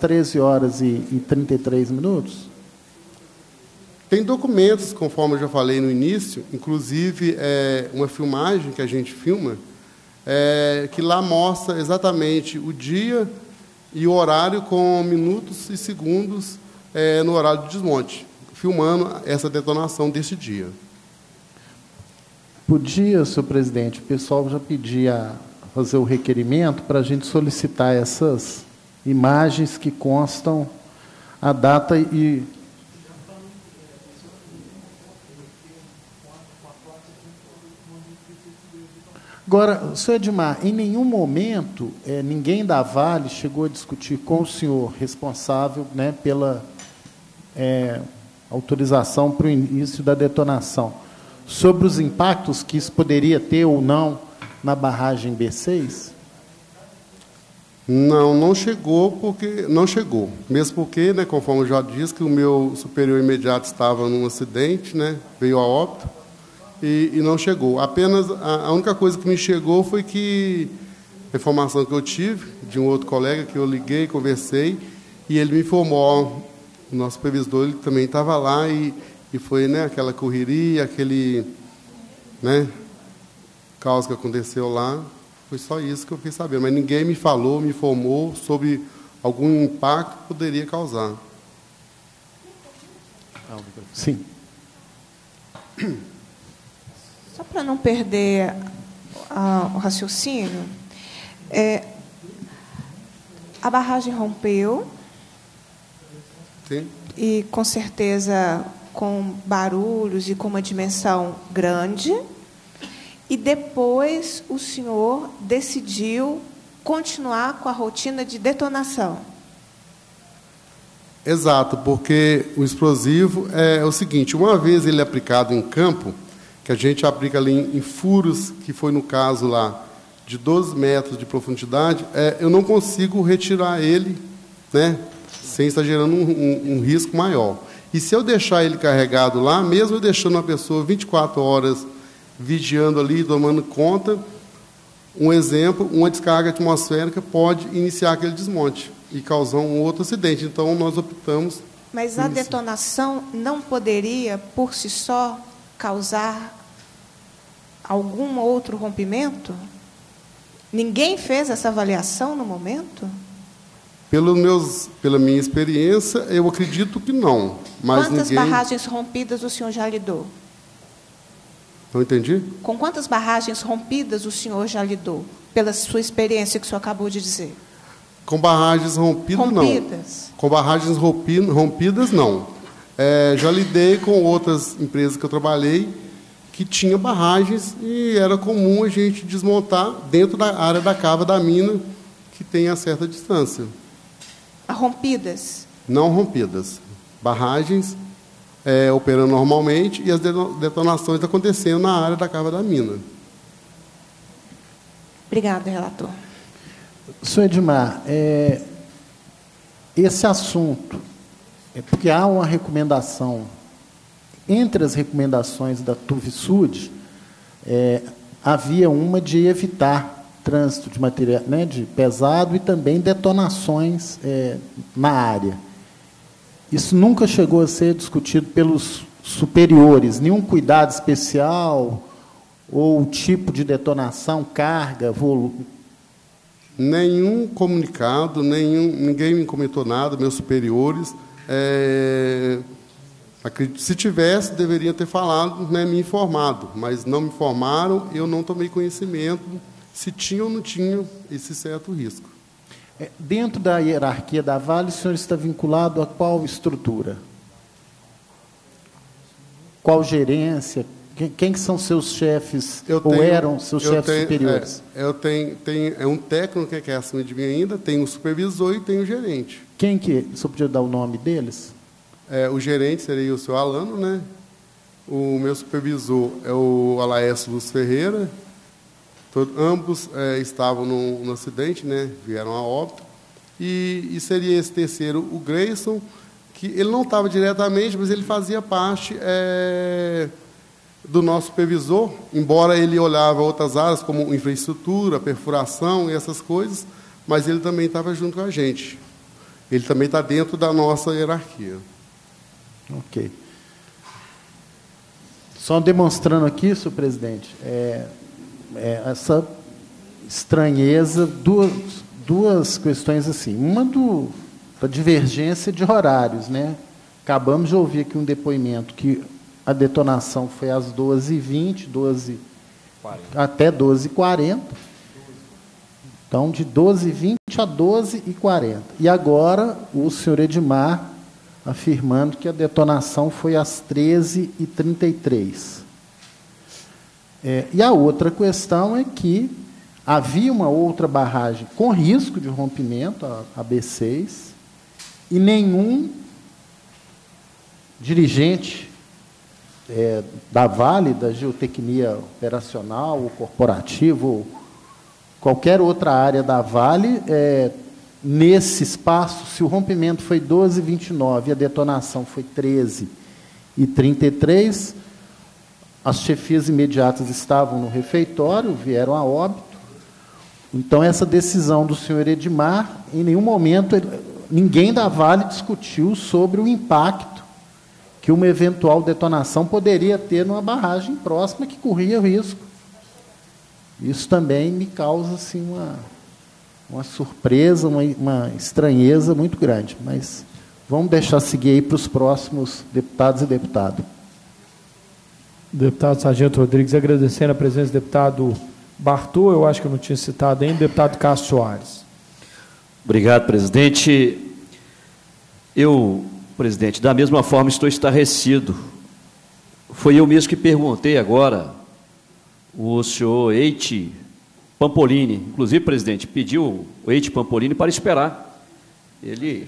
13h33?
Tem documentos, conforme eu já falei no início, inclusive uma filmagem que a gente filma, que lá mostra exatamente o dia e o horário com minutos e segundos no horário do desmonte, filmando essa detonação desse dia.
Podia, senhor presidente, o pessoal já pedia fazer o requerimento para a gente solicitar essas imagens que constam a data e... Agora, senhor Edmar, em nenhum momento ninguém da Vale chegou a discutir com o senhor responsável, né, pela autorização para o início da detonação, sobre os impactos que isso poderia ter ou não na barragem B6?
Não chegou, mesmo porque, né, conforme eu já disse, que o meu superior imediato estava num acidente, né, veio a óbito, e não chegou. Apenas a única coisa que me chegou foi que a informação que eu tive de um outro colega que eu liguei, conversei, e ele me informou, o nosso supervisor, ele também estava lá, e foi, né, aquela correria, aquele, né, caos que aconteceu lá. Foi só isso que eu fiquei sabendo, mas ninguém me falou, me informou sobre algum impacto que poderia causar.
Sim.
Só para não perder o raciocínio, a barragem rompeu.
Sim.
E, com certeza, com barulhos e com uma dimensão grande. E depois o senhor decidiu continuar com a rotina de detonação.
Exato, porque o explosivo é o seguinte: uma vez ele é aplicado em campo, que a gente aplica ali em furos, que foi no caso lá, de 12 metros de profundidade, eu não consigo retirar ele, né, sem estar gerando um risco maior. E se eu deixar ele carregado lá, mesmo eu deixando uma pessoa 24 horas vigiando ali, tomando conta, um exemplo, uma descarga atmosférica pode iniciar aquele desmonte e causar um outro acidente. Então, nós optamos...
Mas a detonação não poderia, por si só, causar algum outro rompimento? Ninguém fez essa avaliação no momento?
Pela minha experiência, eu acredito que não. Mas
quantas barragens rompidas o senhor já lidou?
Não entendi?
Com quantas barragens rompidas o senhor já lidou? Pela sua experiência que o senhor acabou de dizer.
Com barragens rompidas, não. Com barragens rompidas, não. Já lidei com outras empresas que eu trabalhei que tinha barragens e era comum a gente desmontar dentro da área da cava da mina, que tem a certa distância.
Rompidas? Não
rompidas. Barragens operando normalmente e as detonações acontecendo na área da cava da mina.
Obrigada, relator.
Senhor Edmar, esse assunto, porque há uma recomendação, entre as recomendações da TUVSUD, havia uma de evitar trânsito de material, né, de pesado e também detonações na área. Isso nunca chegou a ser discutido pelos superiores, nenhum cuidado especial ou tipo de detonação, carga, volume?
Nenhum comunicado, ninguém me comentou nada, meus superiores. Se tivesse, deveria ter falado, né, me informado, mas não me informaram, eu não tomei conhecimento se tinha ou não tinha esse certo risco.
Dentro da hierarquia da Vale, o senhor está vinculado a qual estrutura? Qual gerência? Quem que são seus chefes, eram seus chefes superiores?
É um técnico que é acima de mim ainda, tem um supervisor e tem um gerente.
Quem que, só podia dar o nome deles?
O gerente seria o senhor Alano, né? O meu supervisor é o Alaés Luz Ferreira. Ambos estavam no acidente, né? Vieram a óbito. E seria esse terceiro, o Grayson, que ele não estava diretamente, mas ele fazia parte do nosso supervisor, embora ele olhava outras áreas, como infraestrutura, perfuração e essas coisas, mas ele também estava junto com a gente. Ele também está dentro da nossa hierarquia.
Ok. Só demonstrando aqui, senhor presidente, essa estranheza, duas questões assim. Uma da divergência de horários, né? Acabamos de ouvir aqui um depoimento que a detonação foi às 12h20, até 12h40. Então, de 12h20 a 12h40. E agora, o senhor Edmar afirmando que a detonação foi às 13h33. E a outra questão é que havia uma outra barragem com risco de rompimento, a B6, e nenhum dirigente da Vale, da geotecnia operacional, ou corporativa, ou qualquer outra área da Vale, nesse espaço, se o rompimento foi 12h29 e a detonação foi 13h33, as chefias imediatas estavam no refeitório, vieram a óbito. Então, essa decisão do senhor Edmar, em nenhum momento, ninguém da Vale discutiu sobre o impacto que uma eventual detonação poderia ter numa barragem próxima que corria risco. Isso também me causa assim, uma surpresa, uma estranheza muito grande. Mas vamos deixar seguir aí para os próximos deputados e deputadas.
Deputado Sargento Rodrigues, agradecendo a presença do deputado Bartô, eu acho que eu não tinha citado ainda, deputado Cássio Soares.
Obrigado, presidente. Presidente, da mesma forma estou estarrecido. Foi eu mesmo que perguntei agora, o senhor Eite Pampolini, inclusive, presidente, pediu o Eite Pampolini para esperar. Ele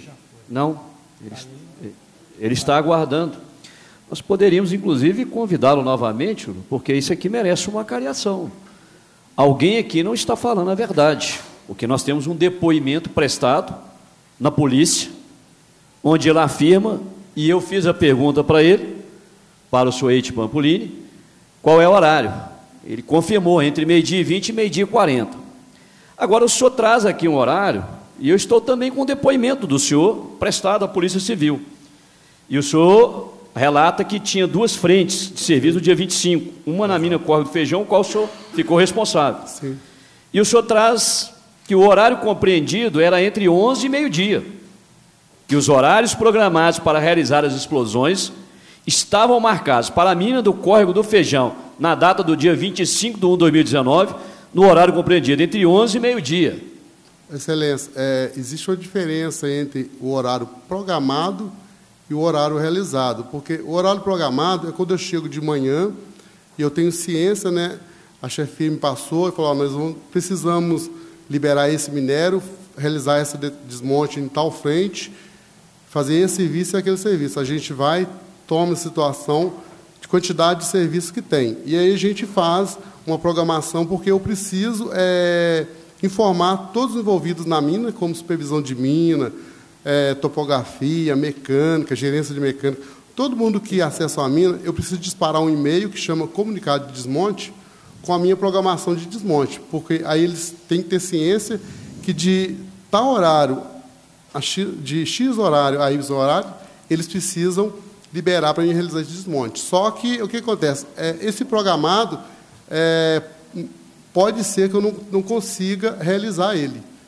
está aguardando. Nós poderíamos, inclusive, convidá-lo novamente, porque isso aqui merece uma cariação. Alguém aqui não está falando a verdade, porque nós temos um depoimento prestado na polícia, onde ele afirma, e eu fiz a pergunta para ele, para o senhor Eite Pampolini, qual é o horário. Ele confirmou, entre 12h20 e 12h40. Agora, o senhor traz aqui um horário, e eu estou também com o depoimento do senhor prestado à Polícia Civil. E o senhor relata que tinha duas frentes de serviço no dia 25, uma na mina Córrego do Feijão, qual o senhor ficou responsável.
Sim.
E o senhor traz que o horário compreendido era entre 11 e meio-dia, que os horários programados para realizar as explosões estavam marcados para a mina do Córrego do Feijão, na data do dia 25/1/2019, no horário compreendido entre 11 e meio-dia.
Excelência, existe uma diferença entre o horário programado e o horário realizado, porque o horário programado é quando eu chego de manhã e eu tenho ciência, né? A chefia me passou e falou: nós precisamos liberar esse minério, realizar esse desmonte em tal frente, fazer esse serviço e aquele serviço. A gente vai, toma a situação de quantidade de serviço que tem. E aí a gente faz uma programação, porque eu preciso informar todos os envolvidos na mina, como supervisão de mina, topografia, mecânica, gerência de mecânica, todo mundo que acessa a mina, eu preciso disparar um e-mail que chama comunicado de desmonte com a minha programação de desmonte, porque aí eles têm que ter ciência que de tal horário, de X horário a Y horário, eles precisam liberar para mim realizar esse desmonte. Só que o que acontece? Esse programado pode ser que eu não consiga realizar ele.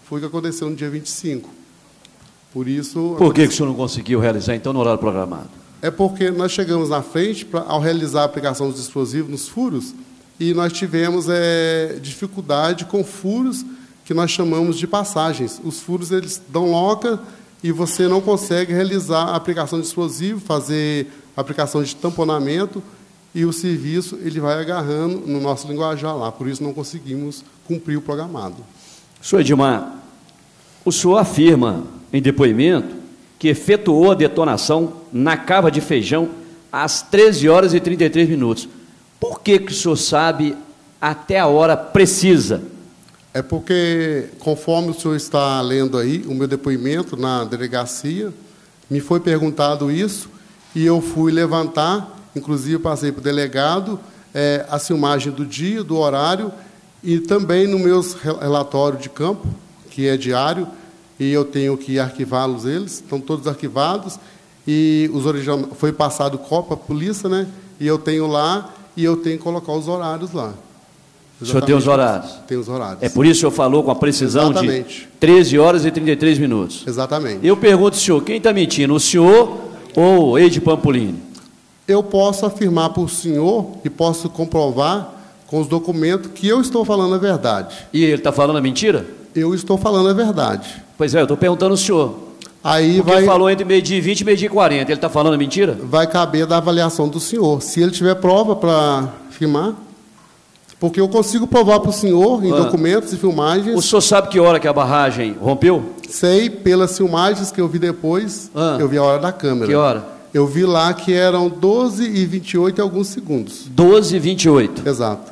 foi o que aconteceu no dia 25. Por isso...
Por que o senhor não conseguiu realizar, então, no horário programado?
É porque nós chegamos na frente, ao realizar a aplicação dos explosivos nos furos, e nós tivemos dificuldade com furos que nós chamamos de passagens. Os furos, eles dão loca e você não consegue realizar a aplicação de explosivo, fazer a aplicação de tamponamento, e o serviço ele vai agarrando no nosso linguajar lá. Por isso, não conseguimos cumprir o programado.
Senhor Edmar, o senhor afirma em depoimento que efetuou a detonação na cava de feijão às 13 horas e 33 minutos. Por que o senhor sabe até a hora precisa?
É porque, conforme o senhor está lendo aí, o meu depoimento na delegacia, me foi perguntado isso, e eu fui levantar, inclusive passei para o delegado, a filmagem do dia, do horário, e também no meu relatório de campo, que é diário, e eu tenho que arquivá-los, eles estão todos arquivados, e foi passado cópia para a polícia, né? E eu tenho lá, e eu tenho que colocar os horários lá.
O senhor tem os horários?
Tem os horários.
É por isso que o senhor falou com a precisão
Exatamente.
de 13 horas e 33 minutos.
Exatamente.
Eu pergunto ao senhor, quem está mentindo, o senhor ou o Eide Pampolini?
Eu posso afirmar para o senhor e posso comprovar com os documentos que eu estou falando a verdade.
E ele está falando a mentira?
Eu estou falando a verdade.
Pois é, eu estou perguntando ao senhor.
Aí
Porque ele falou entre meio-dia e 20 e meio-dia e 40. Ele está falando a mentira?
Vai caber da avaliação do senhor. Se ele tiver prova para afirmar, porque eu consigo provar para o senhor em documentos e filmagens.
O senhor sabe que hora que a barragem rompeu?
Sei, pelas filmagens que eu vi depois, eu vi a hora da câmera.
Que hora?
Eu vi lá que eram 12h28 e alguns segundos.
12h28.
Exato.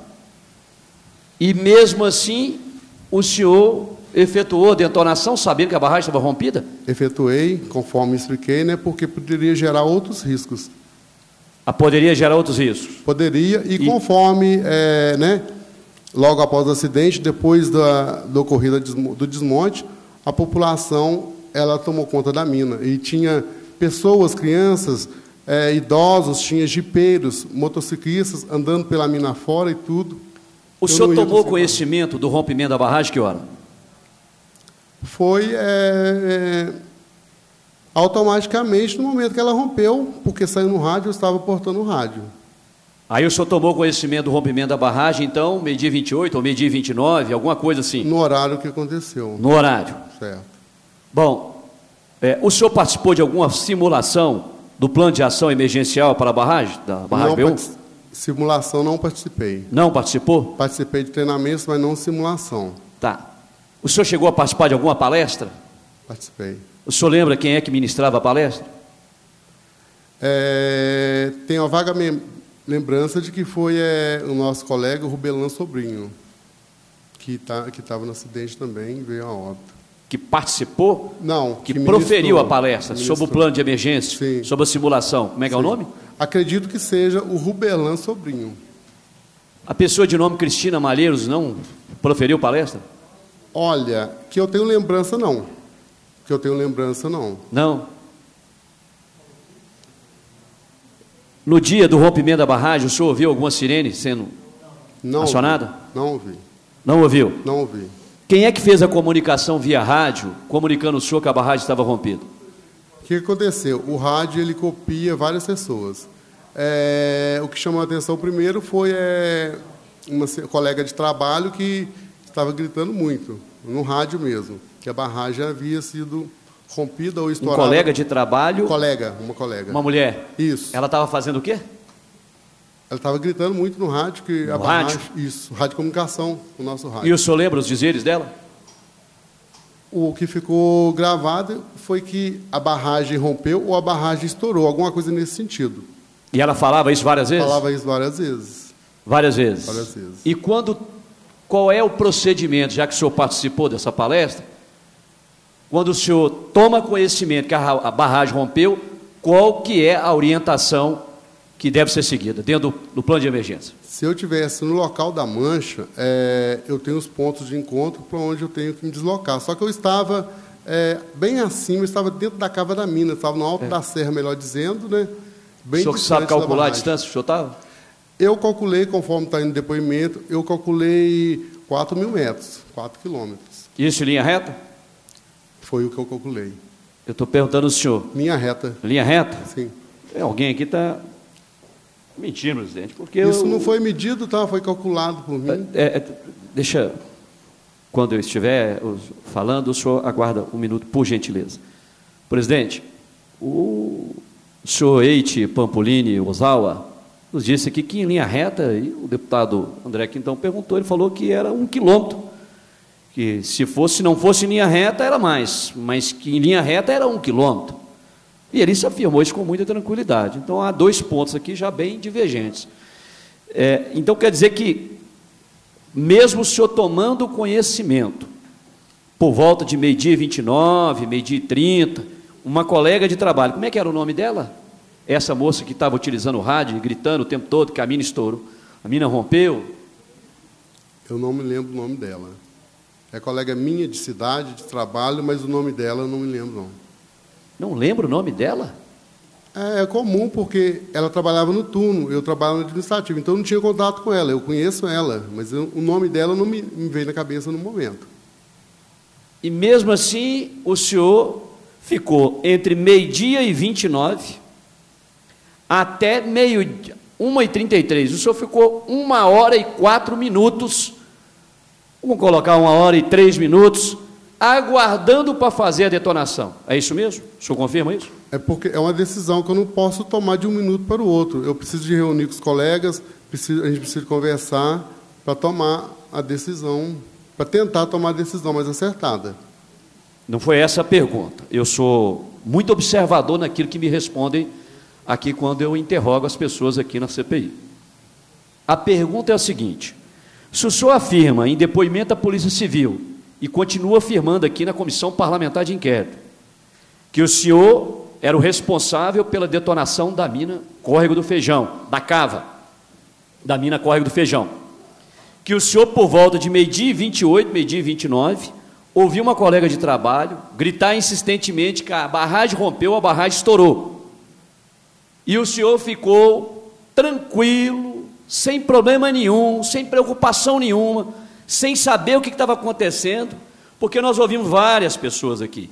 E mesmo assim, o senhor efetuou a detonação sabendo que a barragem estava rompida?
Efetuei, conforme expliquei, né, porque poderia gerar outros riscos.
Poderia gerar outros riscos?
Poderia, e conforme, né, logo após o acidente, depois da ocorrida do desmonte, a população ela tomou conta da mina. E tinha pessoas, crianças, idosos, tinha jipeiros, motociclistas andando pela mina fora e tudo.
O senhor tomou conhecimento do rompimento da barragem que hora?
Foi automaticamente no momento que ela rompeu, porque saiu no rádio, eu estava portando o rádio.
Aí o senhor tomou conhecimento do rompimento da barragem, então, meio-dia 28 ou meio-dia 29, alguma coisa assim?
No horário que aconteceu.
No horário.
Certo.
Bom, o senhor participou de alguma simulação do plano de ação emergencial para a barragem, da barragem B1?
Simulação não participei.
Não participou?
Participei de treinamentos, mas não simulação.
Tá. O senhor chegou a participar de alguma palestra?
Participei.
O senhor lembra quem é que ministrava a palestra?
Tenho uma vaga lembrança de que foi o nosso colega, o Rubelan Sobrinho, que estava no acidente também, veio a óbito.
Que participou?
Não.
Que proferiu a palestra sobre o plano de emergência,
sim,
sobre a simulação. Como é que é o nome?
Acredito que seja o Rubelan Sobrinho.
A pessoa de nome Cristina Malheiros não proferiu palestra?
Olha, que eu tenho lembrança, não.
Não? No dia do rompimento da barragem, o senhor ouviu alguma sirene sendo acionada?
Não ouvi.
Não ouviu?
Não ouvi.
Quem é que fez a comunicação via rádio, comunicando o senhor que a barragem estava rompida?
O que aconteceu? O rádio ele copia várias pessoas. O que chamou a atenção primeiro foi uma colega de trabalho que estava gritando muito, no rádio mesmo, que a barragem havia sido rompida ou estourada.
Um colega de trabalho?
Uma colega.
Uma mulher?
Isso.
Ela estava fazendo o quê?
Ela estava gritando muito no rádio que a barragem... Isso, rádio de comunicação, o nosso rádio.
E o senhor lembra os dizeres dela?
O que ficou gravado foi que a barragem rompeu ou a barragem estourou, alguma coisa nesse sentido.
E ela falava isso várias vezes?
Falava isso várias vezes.
Várias vezes?
Várias vezes.
E qual é o procedimento, já que o senhor participou dessa palestra, quando o senhor toma conhecimento que a barragem rompeu, qual que é a orientação que deve ser seguida dentro do plano de emergência?
Se eu estivesse no local da mancha, eu tenho os pontos de encontro para onde eu tenho que me deslocar. Só que eu estava bem acima, eu estava dentro da cava da mina, estava no alto da serra, melhor dizendo, né? Bem
o senhor sabe calcular a distância que o senhor estava?
Eu calculei, conforme está indo depoimento, eu calculei 4.000 metros, 4 quilômetros.
Isso em linha reta?
Foi o que eu calculei.
Eu estou perguntando ao senhor.
Linha reta.
Linha reta?
Sim.
Alguém aqui está mentindo, presidente. Porque
isso não foi medido, tá? Foi calculado por mim.
Deixa, quando eu estiver falando, o senhor aguarda um minuto, por gentileza. Presidente, o senhor Eite Pampolini Ozawa nos disse aqui que em linha reta, e o deputado André Quintão perguntou, ele falou que era 1 quilômetro, que se não fosse em linha reta era mais, mas que em linha reta era 1 quilômetro. E ele se afirmou isso com muita tranquilidade. Então, há 2 pontos aqui já bem divergentes. Então, quer dizer que, mesmo o senhor tomando conhecimento, por volta de 12h29, 12h30, uma colega de trabalho, como é que era o nome dela? Essa moça que estava utilizando o rádio, gritando o tempo todo que a mina estourou, a mina rompeu?
Eu não me lembro o nome dela. É colega minha de cidade, de trabalho, mas o nome dela eu não me lembro, não.
Não lembro o nome dela?
É comum, porque ela trabalhava no turno, eu trabalho no administrativo, então eu não tinha contato com ela, eu conheço ela, mas o nome dela não me veio na cabeça no momento.
E mesmo assim, o senhor ficou entre 12h29 até 1h33. O senhor ficou 1h04, vamos colocar 1h03, aguardando para fazer a detonação. É isso mesmo? O senhor confirma isso?
É porque é uma decisão que eu não posso tomar de um minuto para o outro. Eu preciso de reunir com os colegas, a gente precisa conversar para tomar a decisão, para tentar tomar a decisão mais acertada.
Não foi essa a pergunta. Eu sou muito observador naquilo que me respondem aqui quando eu interrogo as pessoas aqui na CPI. A pergunta é a seguinte: se o senhor afirma em depoimento à Polícia Civil e continua afirmando aqui na Comissão Parlamentar de Inquérito que o senhor era o responsável pela detonação da mina Córrego do Feijão, da cava da mina Córrego do Feijão, que o senhor, por volta de 12h28, 12h29, ouviu uma colega de trabalho gritar insistentemente que a barragem rompeu, a barragem estourou, e o senhor ficou tranquilo, sem problema nenhum, sem preocupação nenhuma, sem saber o que estava acontecendo, porque nós ouvimos várias pessoas aqui,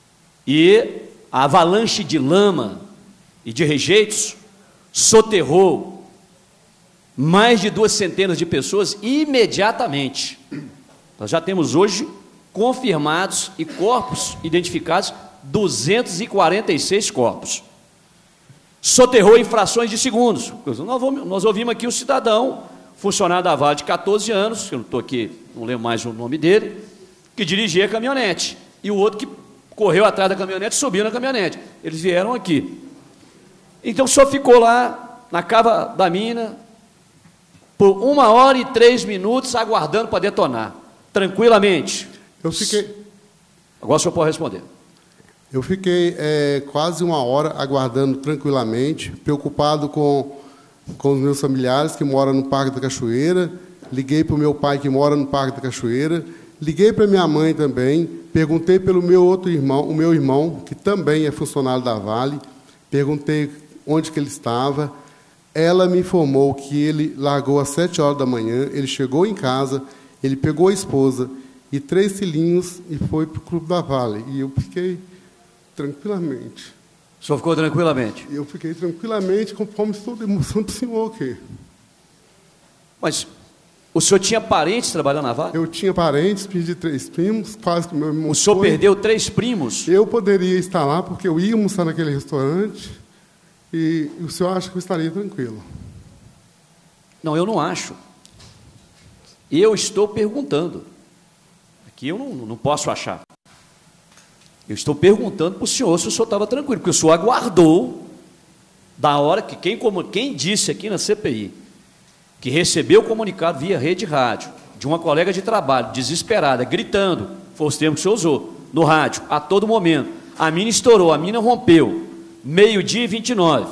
e a avalanche de lama e de rejeitos soterrou mais de 200 de pessoas imediatamente. Nós já temos hoje confirmados e corpos identificados 246 corpos. Soterrou em frações de segundos. Nós ouvimos aqui um cidadão, funcionário da Vale de 14 anos, eu não estou aqui, não lembro mais o nome dele, que dirigia a caminhonete, e o outro que correu atrás da caminhonete, subiu na caminhonete. Eles vieram aqui. Então, só ficou lá, na cava da mina, por 1h03, aguardando para detonar, tranquilamente.
Eu fiquei...
Agora o senhor pode responder.
Eu fiquei quase 1 hora aguardando tranquilamente, preocupado com os meus familiares que moram no Parque da Cachoeira, liguei para o meu pai que mora no Parque da Cachoeira, liguei para minha mãe também, perguntei pelo meu outro irmão, o meu irmão, que também é funcionário da Vale, perguntei onde que ele estava. Ela me informou que ele largou às 7 horas da manhã, ele chegou em casa, ele pegou a esposa e 3 filhinhos e foi para o Clube da Vale. E eu fiquei tranquilamente.
O senhor ficou tranquilamente?
Eu fiquei tranquilamente, conforme estou demonstrando para o senhor aqui.
Mas o senhor tinha parentes trabalhando na Vale?
Eu tinha parentes, perdi 3 primos, quase que meu irmão.
O senhor perdeu 3 primos?
Eu poderia estar lá, porque eu ia almoçar naquele restaurante, e o senhor acha que eu estaria tranquilo?
Não, eu não acho. Eu estou perguntando. Aqui eu não posso achar. Eu estou perguntando para o senhor se o senhor estava tranquilo, porque o senhor aguardou da hora que quem disse aqui na CPI que recebeu o comunicado via rede rádio de uma colega de trabalho desesperada, gritando, foi os termos que o senhor usou, no rádio, a todo momento, a mina estourou, a mina rompeu, 12h29,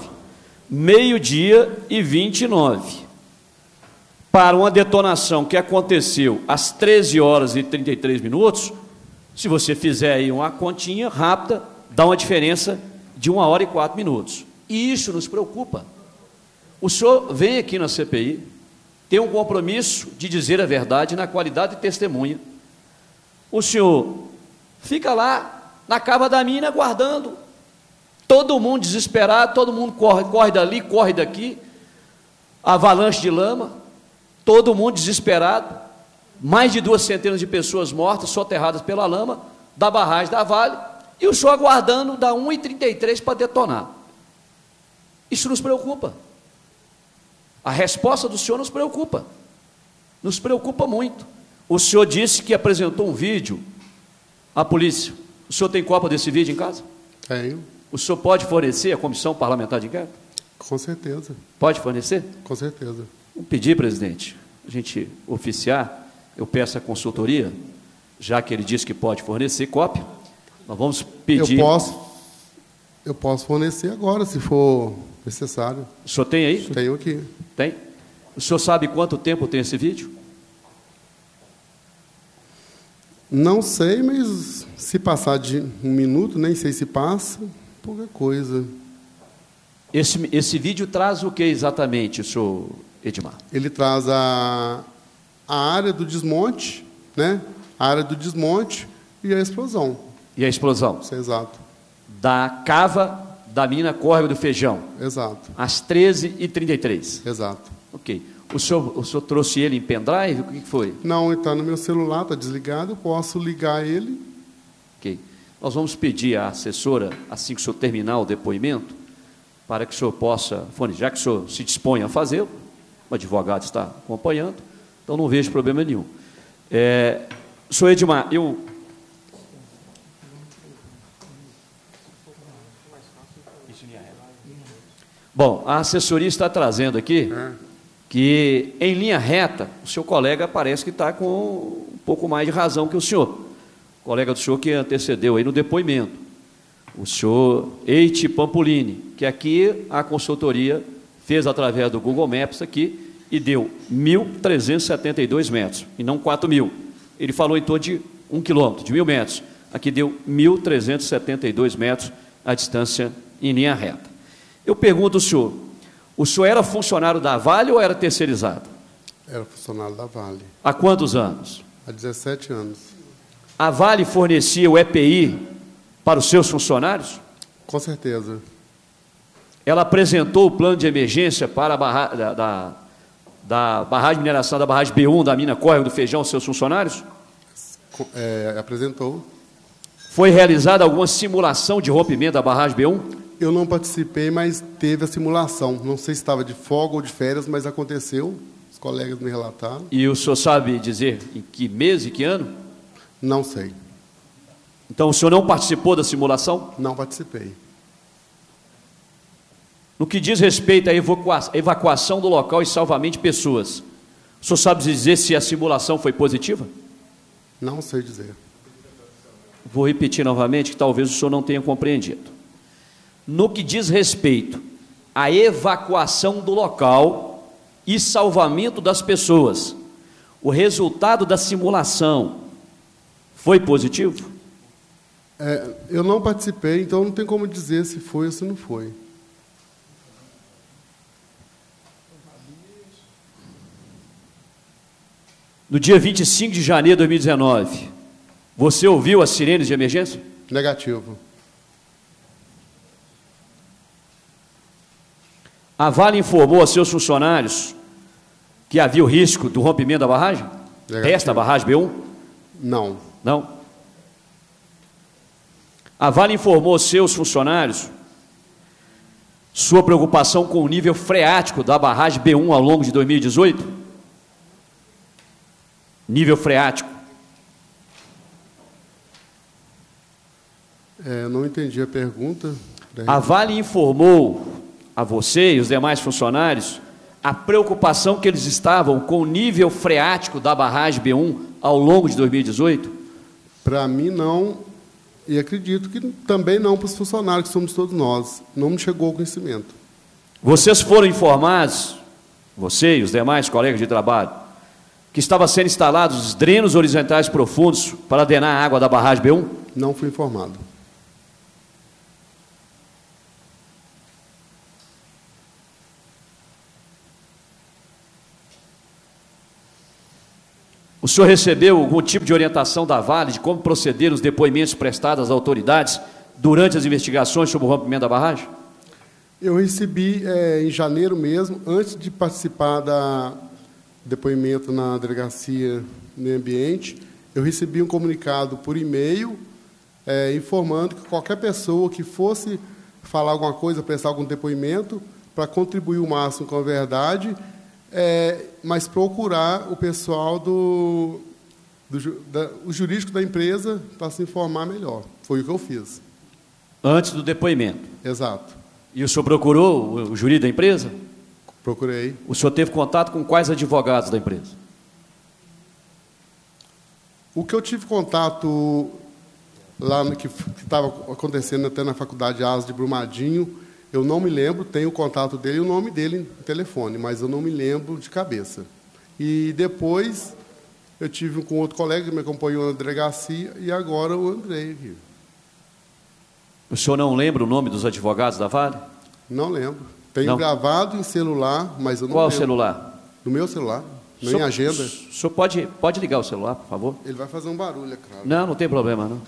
12h29, para uma detonação que aconteceu às 13h33, se você fizer aí uma continha rápida, dá uma diferença de 1h04. E isso nos preocupa. O senhor vem aqui na CPI, tem um compromisso de dizer a verdade na qualidade de testemunha. O senhor fica lá na cava da mina, aguardando. Todo mundo desesperado, todo mundo corre dali, corre daqui, avalanche de lama, todo mundo desesperado, mais de 2 centenas de pessoas mortas, soterradas pela lama, da barragem da Vale, e o senhor aguardando da 1h33 para detonar. Isso nos preocupa. A resposta do senhor nos preocupa muito. O senhor disse que apresentou um vídeo à polícia. O senhor tem cópia desse vídeo em casa?
Tenho.
O senhor pode fornecer à Comissão Parlamentar de Inquérito?
Com certeza.
Pode fornecer?
Com certeza.
Vou pedir, presidente, a gente oficiar, eu peço a consultoria, já que ele disse que pode fornecer cópia, nós vamos pedir...
Eu posso fornecer agora, se for necessário.
O senhor tem aí?
Tenho aqui.
Tem? O senhor sabe quanto tempo tem esse vídeo?
Não sei, mas se passar de 1 minuto, nem sei se passa, pouca coisa.
Esse vídeo traz o que exatamente, senhor Edmar?
Ele traz a área do desmonte, né? A área do desmonte e a explosão.
E a explosão?
Isso é exato.
Da cava da mina Córrego do Feijão.
Exato.
Às 13h33.
Exato.
Ok. O senhor trouxe ele em pendrive? O que foi?
Não, está no meu celular, está desligado, eu posso ligar ele.
Ok. Nós vamos pedir à assessora, assim que o senhor terminar o depoimento, para que o senhor possa, já que o senhor se dispõe a fazê-lo, o advogado está acompanhando, então não vejo problema nenhum. Senhor Edmar, Bom, a assessoria está trazendo aqui que, em linha reta, o seu colega parece que está com um pouco mais de razão que o senhor. O colega do senhor que antecedeu aí no depoimento. O senhor Eite Pampolini, que aqui a consultoria fez através do Google Maps aqui e deu 1.372 metros, e não 4.000. Ele falou em torno de 1 quilômetro, de 1.000 metros. Aqui deu 1.372 metros a distância em linha reta. Eu pergunto ao senhor, o senhor era funcionário da Vale ou era terceirizado?
Era funcionário da Vale.
Há quantos anos?
Há 17 anos.
A Vale fornecia o EPI para os seus funcionários?
Com certeza.
Ela apresentou o plano de emergência para da barragem de mineração, da barragem B1, da mina Córrego do Feijão, aos seus funcionários?
Apresentou.
Foi realizada alguma simulação de rompimento da barragem B1?
Eu não participei, mas teve a simulação. Não sei se estava de folga ou de férias, mas aconteceu. Os colegas me relataram.
E o senhor sabe dizer em que mês e que ano?
Não sei.
Então o senhor não participou da simulação?
Não participei.
No que diz respeito à evacuação do local e salvamento de pessoas, o senhor sabe dizer se a simulação foi positiva?
Não sei dizer.
Vou repetir novamente, que talvez o senhor não tenha compreendido. No que diz respeito à evacuação do local e salvamento das pessoas, o resultado da simulação foi positivo?
Eu não participei, então não tem como dizer se foi ou se não foi.
No dia 25 de janeiro de 2019, você ouviu as sirenes de emergência?
Negativo.
A Vale informou a seus funcionários que havia o risco do rompimento da barragem?
Negativo.
Esta barragem B1?
Não.
Não. A Vale informou aos seus funcionários sua preocupação com o nível freático da barragem B1 ao longo de 2018? Nível freático.
Não entendi a pergunta.
A Vale informou a você e os demais funcionários a preocupação que eles estavam com o nível freático da barragem B1 ao longo de 2018?
Para mim, não. E acredito que também não para os funcionários, que somos todos nós. Não me chegou ao conhecimento.
Vocês foram informados, você e os demais colegas de trabalho, que estavam sendo instalados drenos horizontais profundos para drenar a água da barragem B1?
Não fui informado.
O senhor recebeu algum tipo de orientação da Vale de como proceder nos depoimentos prestados às autoridades durante as investigações sobre o rompimento da barragem?
Eu recebi em janeiro mesmo, antes de participar do depoimento na Delegacia do Meio Ambiente, eu recebi um comunicado por e-mail informando que qualquer pessoa que fosse falar alguma coisa, prestar algum depoimento, para contribuir o máximo com a verdade, mas procurar o pessoal o jurídico da empresa para se informar melhor. Foi o que eu fiz.
Antes do depoimento?
Exato.
E o senhor procurou o jurídico da empresa?
Procurei.
O senhor teve contato com quais advogados da empresa?
O que eu tive contato lá que estava acontecendo até na Faculdade Asa de Brumadinho, eu não me lembro, tenho o contato dele e o nome dele no telefone, mas eu não me lembro de cabeça. E depois eu tive com outro colega que me acompanhou na delegacia e agora o Andrei aqui.
O senhor não lembra o nome dos advogados da Vale?
Não lembro. Tenho
não.
Gravado em celular, mas eu não
Qual
lembro.
Qual celular?
No meu celular, não em agenda.
O senhor pode ligar o celular, por favor?
Ele vai fazer um barulho, é claro.
Não, não tem problema, não.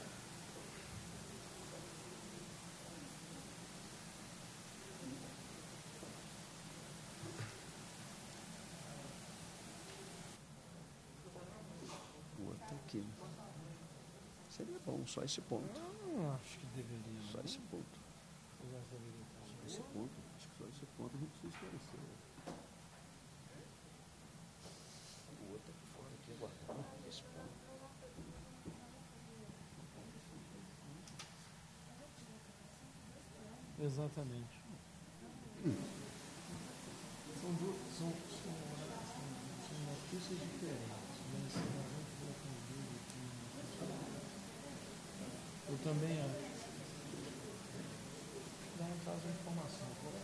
Seria bom, só esse ponto.
Acho que deveria.
Só esse ponto. Só esse ponto. Acho que só esse ponto a gente precisa esclarecer. O outro aqui fora, aqui agora. Esse ponto.
Exatamente. São notícias diferentes. Eu também acho. Dá um caso de informação.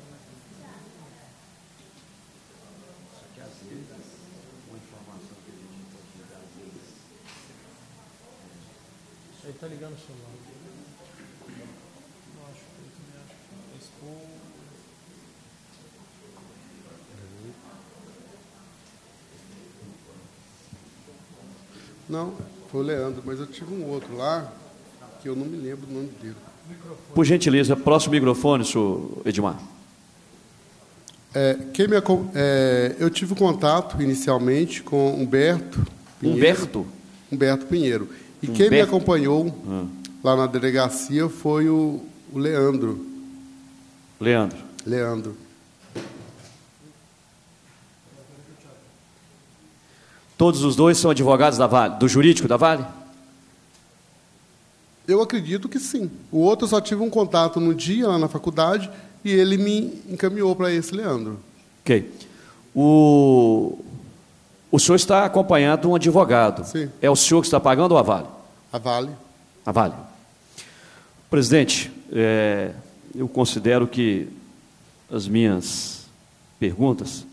Só que às vezes, uma informação que a gente pode dar, às vezes.
Aí está ligando o celular. Não acho que eu também acho. Expor.
Não, foi o Leandro, mas eu tive um outro lá que eu não me lembro o nome dele.
Por gentileza, próximo microfone, senhor Edmar.
Eu tive contato inicialmente com Humberto Pinheiro. Humberto Pinheiro. E quem me acompanhou lá na delegacia foi o Leandro. Leandro.
Todos os dois são advogados da Vale, do jurídico da Vale?
Eu acredito que sim. O outro eu só tive um contato no dia lá na faculdade e ele me encaminhou para esse Leandro.
Ok. O senhor está acompanhado de um advogado.
Sim.
É o senhor que está pagando ou a Vale?
A Vale.
A Vale. Presidente, eu considero que as minhas perguntas,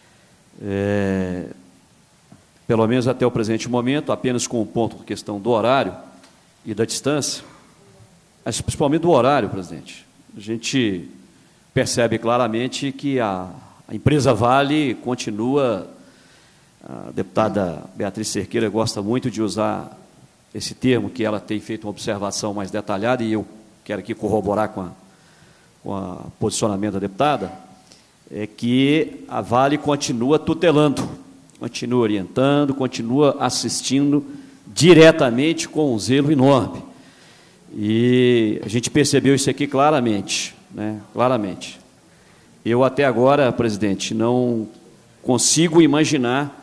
pelo menos até o presente momento, apenas com o ponto, questão do horário e da distância, mas principalmente do horário, presidente. A gente percebe claramente que a empresa Vale continua, a deputada Beatriz Cerqueira gosta muito de usar esse termo, que ela tem feito uma observação mais detalhada, e eu quero aqui corroborar com o posicionamento da deputada, é que a Vale continua tutelando, continua orientando, continua assistindo diretamente com um zelo enorme. E a gente percebeu isso aqui claramente, né? Claramente. Eu até agora, presidente, não consigo imaginar,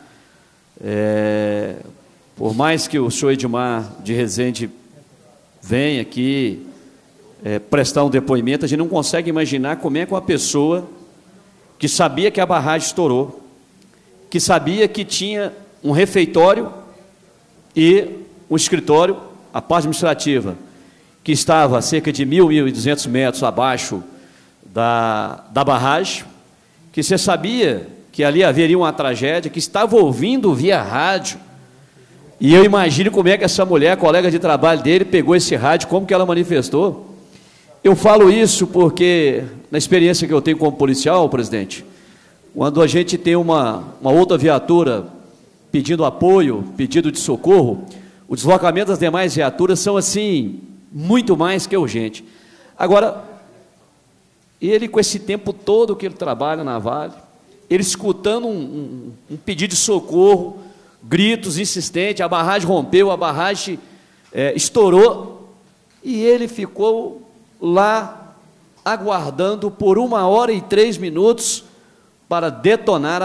por mais que o senhor Edmar de Rezende venha aqui prestar um depoimento, a gente não consegue imaginar como é que uma pessoa que sabia que a barragem estourou, que sabia que tinha um refeitório e um escritório, a parte administrativa, que estava a cerca de 1.200 metros abaixo da barragem, que você sabia que ali haveria uma tragédia, que estava ouvindo via rádio, e eu imagino como é que essa mulher, colega de trabalho dele, pegou esse rádio, como que ela manifestou. Eu falo isso porque, na experiência que eu tenho como policial, presidente, quando a gente tem uma outra viatura pedindo apoio, pedido de socorro, o deslocamento das demais viaturas são, assim, muito mais que urgente. Agora, ele, com esse tempo todo que ele trabalha na Vale, ele escutando um pedido de socorro, gritos insistentes, a barragem rompeu, a barragem estourou, e ele ficou lá aguardando por 1h03 para detonar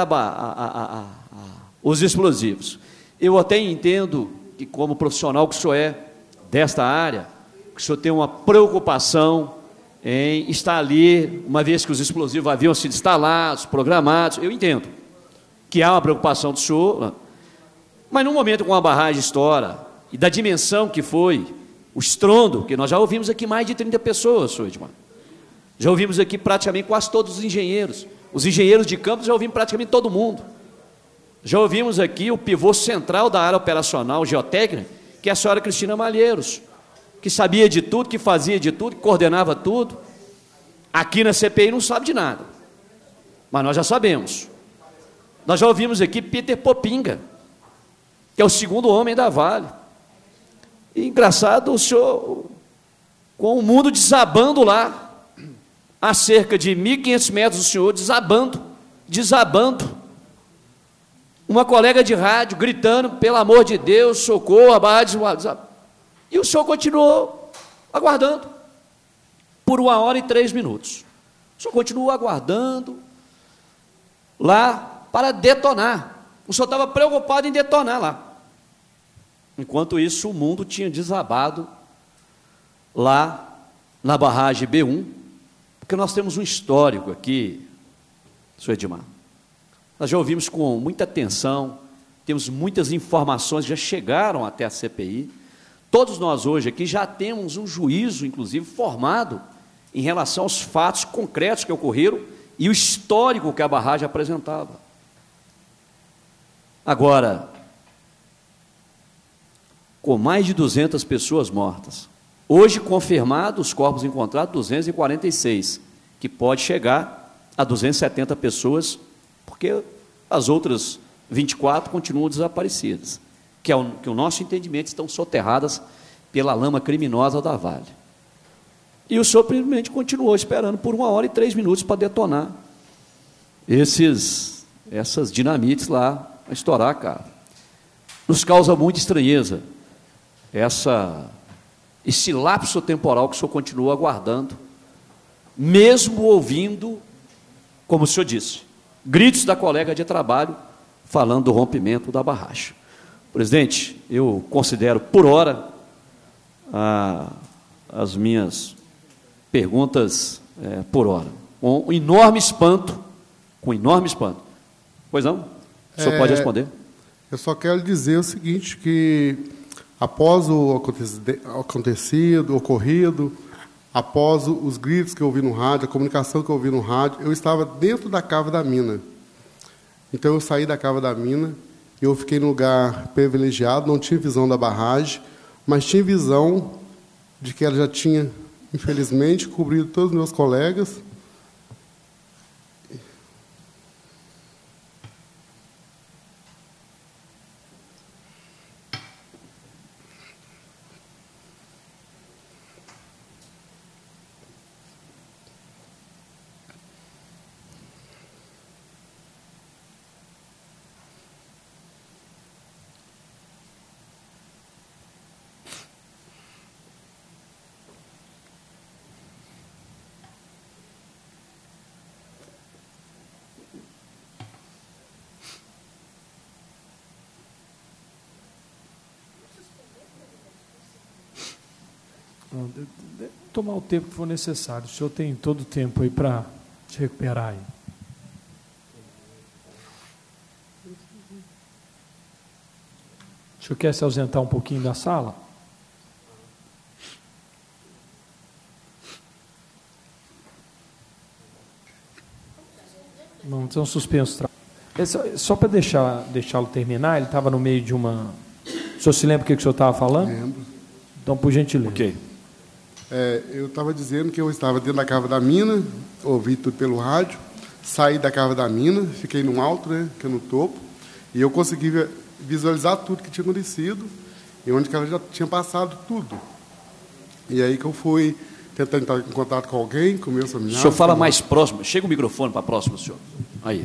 os explosivos. Eu até entendo que, como profissional que o senhor é desta área, que o senhor tem uma preocupação em estar ali, uma vez que os explosivos haviam sido instalados, programados, eu entendo que há uma preocupação do senhor, mas num momento com a barragem estoura, e da dimensão que foi, o estrondo, que nós já ouvimos aqui mais de 30 pessoas, senhor Edmar, já ouvimos aqui praticamente quase todos os engenheiros de campo, já ouvimos praticamente todo mundo, já ouvimos aqui o pivô central da área operacional geotécnica, que é a senhora Cristina Malheiros, que sabia de tudo, que fazia de tudo, que coordenava tudo. Aqui na CPI não sabe de nada, mas nós já sabemos. Nós já ouvimos aqui Peter Popinga, que é o segundo homem da Vale. E engraçado, o senhor, com o mundo desabando lá, a cerca de 1.500 metros, o senhor desabando. Uma colega de rádio gritando, pelo amor de Deus, socorro, a barragem desabando. E o senhor continuou aguardando por 1h03. O senhor continuou aguardando lá para detonar. O senhor estava preocupado em detonar lá. Enquanto isso, o mundo tinha desabado lá na barragem B1, porque nós temos um histórico aqui, senhor Edmar. Nós já ouvimos com muita atenção, temos muitas informações que já chegaram até a CPI. Todos nós hoje aqui já temos um juízo, inclusive, formado em relação aos fatos concretos que ocorreram e o histórico que a barragem apresentava. Agora, com mais de 200 pessoas mortas, hoje confirmados os corpos encontrados, 246, que pode chegar a 270 pessoas, porque as outras 24 continuam desaparecidas, que o nosso entendimento estão soterradas pela lama criminosa da Vale. E o senhor simplesmente continuou esperando por 1h03 para detonar essas dinamites lá, a estourar, cara. Nos causa muita estranheza esse lapso temporal que o senhor continua aguardando, mesmo ouvindo, como o senhor disse, gritos da colega de trabalho falando do rompimento da barragem. Presidente, eu considero por hora as minhas perguntas por hora, com enorme espanto. Pois não? O senhor pode responder?
Eu só quero dizer o seguinte, que após o ocorrido, após os gritos que eu ouvi no rádio, a comunicação que eu ouvi no rádio, eu estava dentro da cava da mina. Então, eu saí da cava da mina, eu fiquei num lugar privilegiado, não tinha visão da barragem, mas tinha visão de que ela já tinha, infelizmente, cobrido todos os meus colegas.
Tomar o tempo que for necessário. O senhor tem todo o tempo aí para se recuperar aí. O senhor quer se ausentar um pouquinho da sala? Não, então suspenso. Só para deixá-lo terminar, ele estava no meio de uma... O senhor se lembra o que o senhor estava falando?
Lembro.
Então, por gentileza.
Ok.
Eu estava dizendo que eu estava dentro da cava da mina, ouvi tudo pelo rádio, saí da cava da mina, fiquei no alto, né, que é no topo, e eu consegui visualizar tudo que tinha acontecido e onde que ela já tinha passado tudo. E aí que eu fui tentar entrar em contato com alguém, com meus familiares.
O senhor fala mais próximo. Chega o microfone para próximo do senhor. Aí.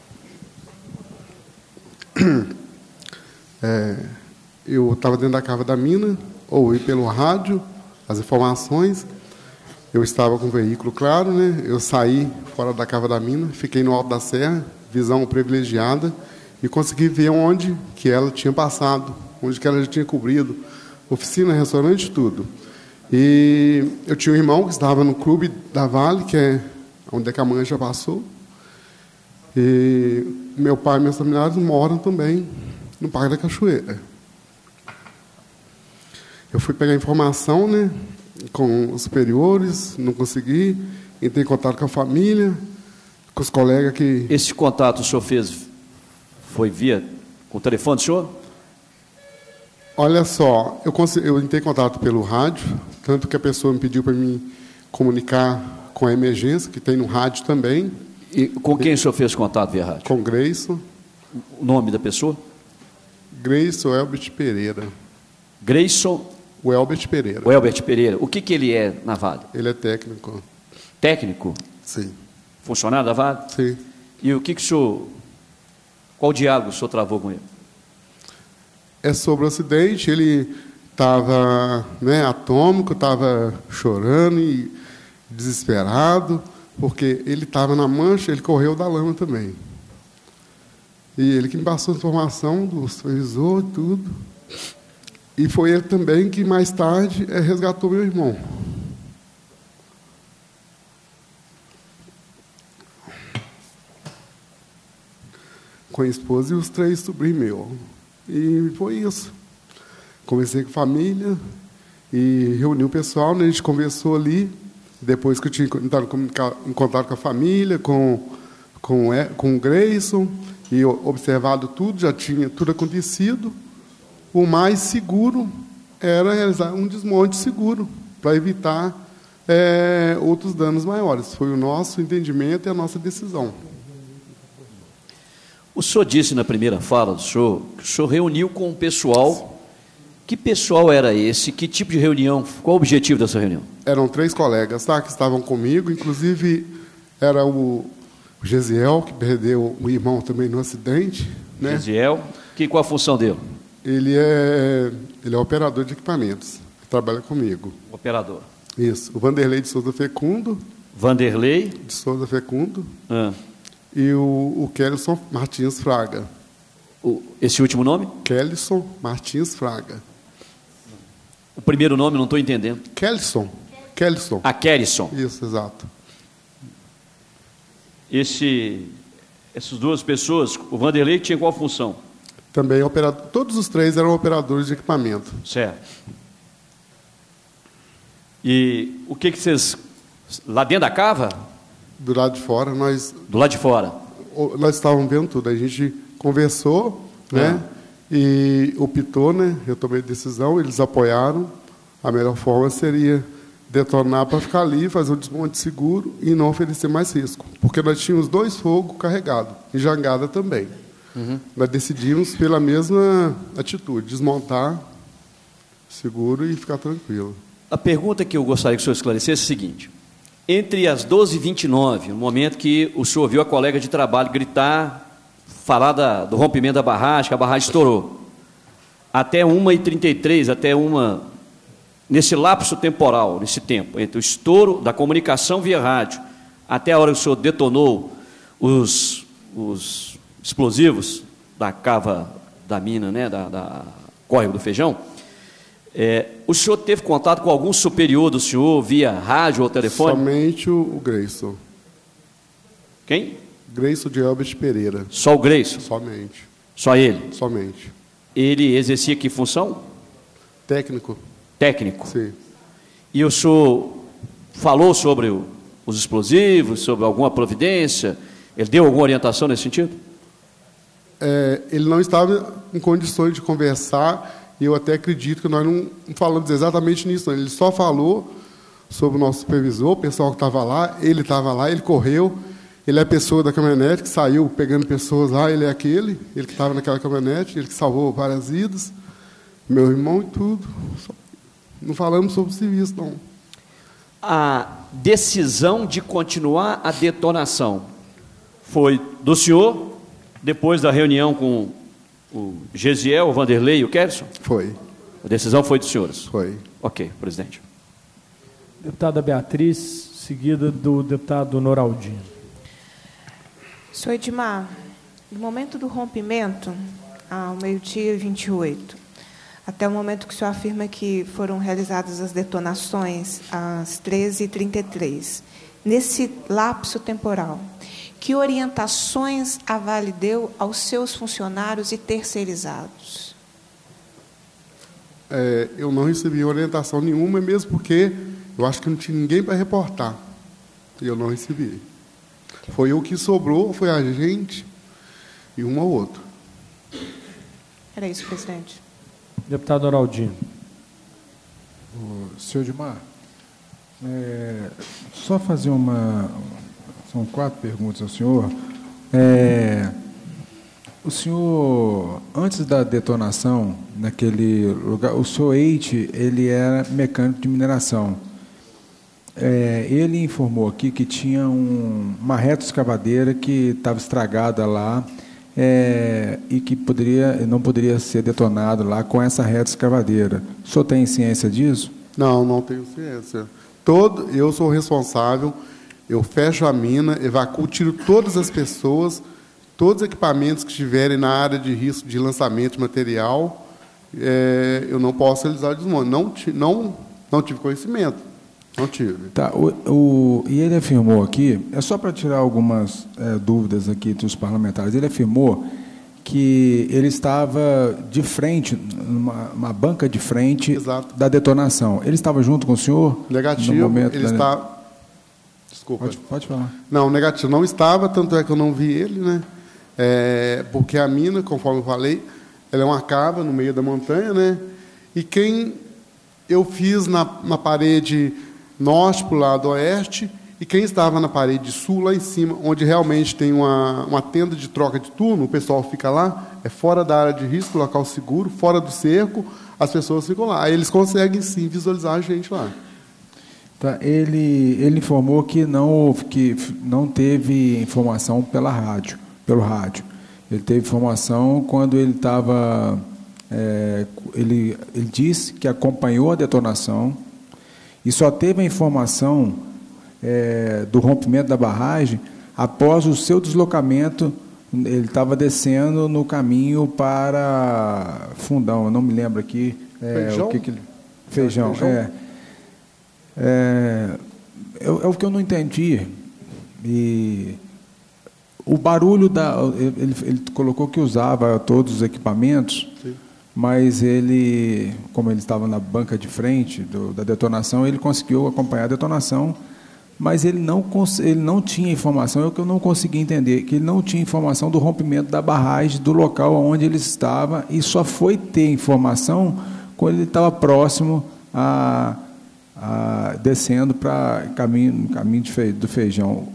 Eu estava dentro da cava da mina, ouvi pelo rádio as informações. Eu estava com o veículo, claro, né? Eu saí fora da cava da mina, fiquei no alto da serra, visão privilegiada, e consegui ver onde que ela tinha passado, onde que ela já tinha cobrido, oficina, restaurante, tudo. E eu tinha um irmão que estava no clube da Vale, que é onde a mãe já passou. E meu pai e meus familiares moram também no Parque da Cachoeira. Eu fui pegar informação, né, com os superiores, não consegui. Entrei em contato com a família, com os colegas que...
Esse contato o senhor fez, foi via com o telefone do senhor?
Olha só, eu entrei em contato pelo rádio, tanto que a pessoa me pediu para me comunicar com a emergência, que tem no rádio também.
E com quem o senhor fez contato via rádio?
Com Grayson.
O nome da pessoa?
Grayson Elbert Pereira.
Grayson...
O Elbert Pereira.
O Elbert Pereira. O que ele é na Vale?
Ele é técnico.
Técnico?
Sim.
Funcionário da Vale?
Sim.
E o que o senhor... Qual diálogo o senhor travou com ele?
É sobre o acidente. Ele estava, né, atômico, estava chorando e desesperado, porque ele estava na mancha, ele correu da lama também. E ele que me passou a informação do supervisor e tudo. E foi ele também que, mais tarde, resgatou meu irmão. Com a esposa e os 3 sobrinhos meus. E foi isso. Conversei com a família e reuni o pessoal, né? A gente conversou ali. Depois que eu tinha entrado em contato com a família, com o Grayson, e observado tudo, já tinha tudo acontecido. O mais seguro era realizar um desmonte seguro, para evitar outros danos maiores. Foi o nosso entendimento e a nossa decisão.
O senhor disse na primeira fala do senhor que o senhor reuniu com o pessoal. Que pessoal era esse? Que tipo de reunião? Qual o objetivo dessa reunião? Eram
3 colegas, tá, que estavam comigo, inclusive era o Gesiel, que perdeu o irmão também no acidente. Né?
Gesiel, qual a função dele?
Ele é operador de equipamentos, que trabalha comigo.
Operador.
Isso. O Vanderlei de Souza Fecundo.
Vanderlei?
De Souza Fecundo. E o Kellyson Martins Fraga.
Esse último nome?
Kellyson Martins Fraga.
O primeiro nome, não estou entendendo.
Kellyson.
Ah, Kellyson.
Isso, exato.
Essas 2 pessoas, o Vanderlei tinha qual função?
Também operador. Todos os 3 eram operadores de equipamento.
Certo. E o que vocês... Lá dentro da cava?
Do lado de fora,
Do lado de fora?
Nós estávamos vendo tudo. A gente conversou, né? E optou, né? Eu tomei decisão, eles apoiaram. A melhor forma seria detonar para ficar ali, fazer um desmonte seguro e não oferecer mais risco. Porque nós tínhamos 2 fogos carregados, em jangada também. Nós decidimos pela mesma atitude, desmontar seguro e ficar tranquilo.
A pergunta que eu gostaria que o senhor esclarecesse é a seguinte: entre as 12h29, no momento que o senhor viu a colega de trabalho gritar, falar do rompimento da barragem, que a barragem estourou, até 1h33, nesse lapso temporal, nesse tempo, entre o estouro da comunicação via rádio, até a hora que o senhor detonou os explosivos da cava da mina, né, da córrego do Feijão, o senhor teve contato com algum superior do senhor via rádio ou telefone?
Somente o Grayson.
Quem?
Grayson de Elbert Pereira.
Só o Grayson?
Somente.
Só ele?
Somente.
Ele exercia que função?
Técnico.
Técnico?
Sim.
E o senhor falou sobre os explosivos, sobre alguma providência? Ele deu alguma orientação nesse sentido?
Ele não estava em condições de conversar, e eu até acredito que nós não falamos exatamente nisso, não. Ele só falou sobre o nosso supervisor, o pessoal que estava lá, ele correu, Ele é a pessoa da caminhonete que saiu pegando pessoas lá, ele é aquele, ele que estava naquela caminhonete, ele que salvou várias vidas, meu irmão e tudo. Não falamos sobre o serviço, não.
A decisão de continuar a detonação foi do senhor, depois da reunião com o Gesiel, o Vanderlei e o Kerson?
Foi.
A decisão foi dos senhores?
Foi.
Ok, presidente.
Deputada Beatriz, seguida do deputado Noraldino.
Senhor Edmar, no momento do rompimento, ao meio-dia e 28, até o momento que o senhor afirma que foram realizadas as detonações, às 13h33, nesse lapso temporal, que orientações a Vale deu aos seus funcionários e terceirizados?
Eu não recebi orientação nenhuma, mesmo porque eu acho que não tinha ninguém para reportar. E eu não recebi. Foi o que sobrou, foi a gente e um ou outro.
Era isso, presidente.
Deputado Noraldino.
Senhor Edmar, só fazer são 4 perguntas ao senhor. O senhor, antes da detonação, naquele lugar, o senhor Eite, ele era mecânico de mineração. Ele informou aqui que tinha uma retroescavadeira que estava estragada lá e que não poderia ser detonado lá com essa retroescavadeira. O senhor tem ciência disso?
Não tenho ciência. Eu sou responsável, eu fecho a mina, evacuo, tiro todas as pessoas, todos os equipamentos que estiverem na área de risco de lançamento de material, eu não posso realizar o desmonte. Não tive conhecimento. Não tive.
Tá, e ele afirmou aqui, só para tirar algumas dúvidas aqui dos parlamentares, ele afirmou que ele estava de frente, numa banca de frente. Exato. Da detonação. Ele estava junto com o senhor?
Negativo,
no momento
ele está... Desculpa.
Pode falar.
Não, negativo, não estava, tanto é que eu não vi ele, né? Porque a mina, conforme eu falei, ela é uma cava no meio da montanha, né? E quem eu fiz na parede norte para o lado oeste, e quem estava na parede sul, lá em cima, onde realmente tem uma tenda de troca de turno, o pessoal fica lá, é fora da área de risco, local seguro, fora do cerco, as pessoas ficam lá. Aí eles conseguem, sim, visualizar a gente lá.
Tá, ele informou que não teve informação pelo rádio. Ele teve informação quando ele estava... ele disse que acompanhou a detonação e só teve a informação do rompimento da barragem após o seu deslocamento. Ele estava descendo no caminho para Fundão, eu não me lembro aqui.
Feijão?
Feijão. É o que eu não entendi. E o barulho ele colocou que usava todos os equipamentos. Sim. Mas ele, como ele estava na banca de frente da detonação, ele conseguiu acompanhar a detonação, mas ele não tinha informação, é o que eu não consegui entender, que ele não tinha informação do rompimento da barragem do local onde ele estava, e só foi ter informação quando ele estava próximo descendo para caminho do Feijão.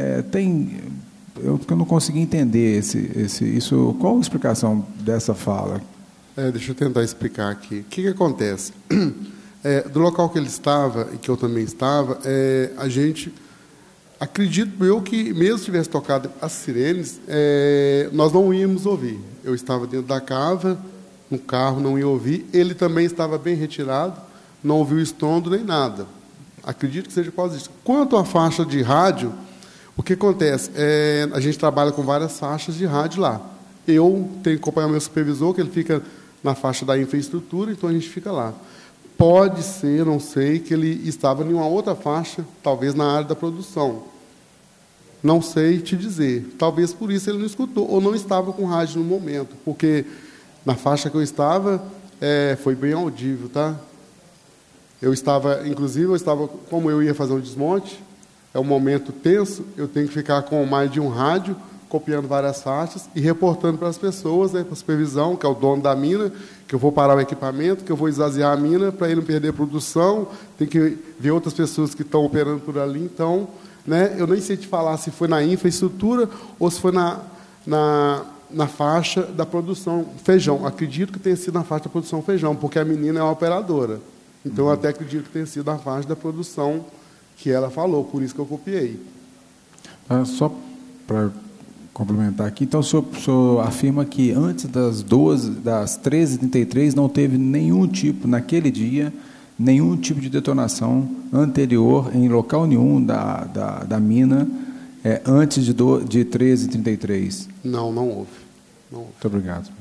Eu não consegui entender isso. Qual a explicação dessa fala?
Deixa eu tentar explicar aqui. O que acontece? Do local que ele estava, e que eu também estava, a gente, acredito eu que, mesmo se tivesse tocado as sirenes, nós não íamos ouvir. Eu estava dentro da cava, no carro, não ia ouvir. Ele também estava bem retirado, não ouviu estrondo nem nada. Acredito que seja quase isso. Quanto à faixa de rádio, o que acontece? A gente trabalha com várias faixas de rádio lá. Eu tenho que acompanhar o meu supervisor, que ele fica na faixa da infraestrutura, então a gente fica lá. Pode ser, não sei, que ele estava em uma outra faixa, talvez na área da produção. Não sei te dizer. Talvez por isso ele não escutou, ou não estava com rádio no momento, porque na faixa que eu estava, foi bem audível, tá? Inclusive, como eu ia fazer um desmonte, é um momento tenso, eu tenho que ficar com mais de um rádio, copiando várias faixas e reportando para as pessoas, para a supervisão, que é o dono da mina, que eu vou parar o equipamento, que eu vou esvaziar a mina para ele não perder a produção, tem que ver outras pessoas que estão operando por ali. Então, né? Eu nem sei te falar se foi na infraestrutura ou se foi na faixa da produção feijão. Acredito que tenha sido na faixa da produção feijão, porque a menina é uma operadora. Então, eu até acredito que tenha sido na faixa da produção que ela falou, por isso que eu copiei.
Só para complementar aqui, então o senhor afirma que antes das 13h33 não teve nenhum tipo, naquele dia, nenhum tipo de detonação anterior em local nenhum da mina, antes de 13h33?
Não houve. Não houve.
Muito obrigado.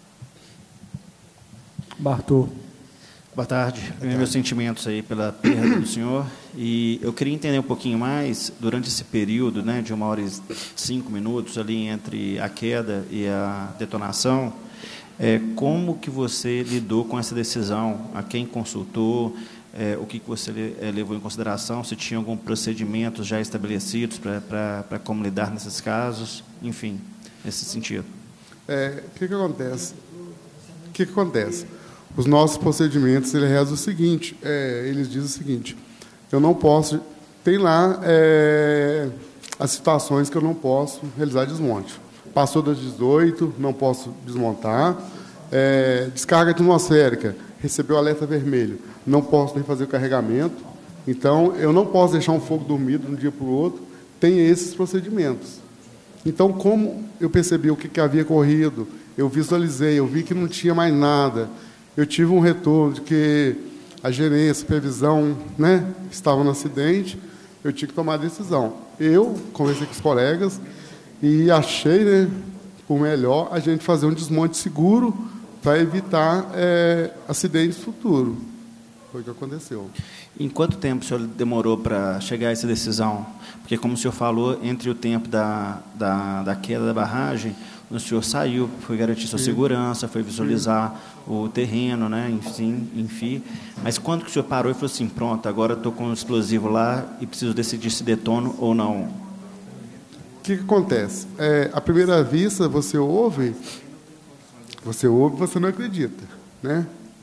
Bartô.
Boa tarde. Meus sentimentos aí pela perda do senhor. E eu queria entender um pouquinho mais, durante esse período, né, de 1h05 ali entre a queda e a detonação, como que você lidou com essa decisão? A quem consultou? O que você levou em consideração? Se tinha algum procedimento já estabelecidos para como lidar nesses casos? Enfim, nesse sentido.
O que acontece? Os nossos procedimentos, ele reza o seguinte, eles dizem o seguinte: eu não posso, tem lá as situações que eu não posso realizar desmonte. Passou das 18, não posso desmontar. Descarga atmosférica, recebeu alerta vermelho, não posso nem fazer o carregamento. Então, eu não posso deixar um fogo dormido de um dia para o outro. Tem esses procedimentos. Então, como eu percebi o que havia corrido, eu visualizei, eu vi que não tinha mais nada. Eu tive um retorno de que a gerência, a supervisão, né, estavam no acidente, eu tinha que tomar a decisão. Eu conversei com os colegas e achei, né, por melhor a gente fazer um desmonte seguro para evitar acidentes futuros. Foi o que aconteceu.
Em quanto tempo o senhor demorou para chegar a essa decisão? Porque, como o senhor falou, entre o tempo da queda da barragem, o senhor saiu, foi garantir sua segurança, foi visualizar o terreno, né? Enfim. Mas quando que o senhor parou e falou assim, pronto, agora estou com um explosivo lá e preciso decidir se detono ou não?
O que acontece? À primeira vista, você ouve, você não acredita, né?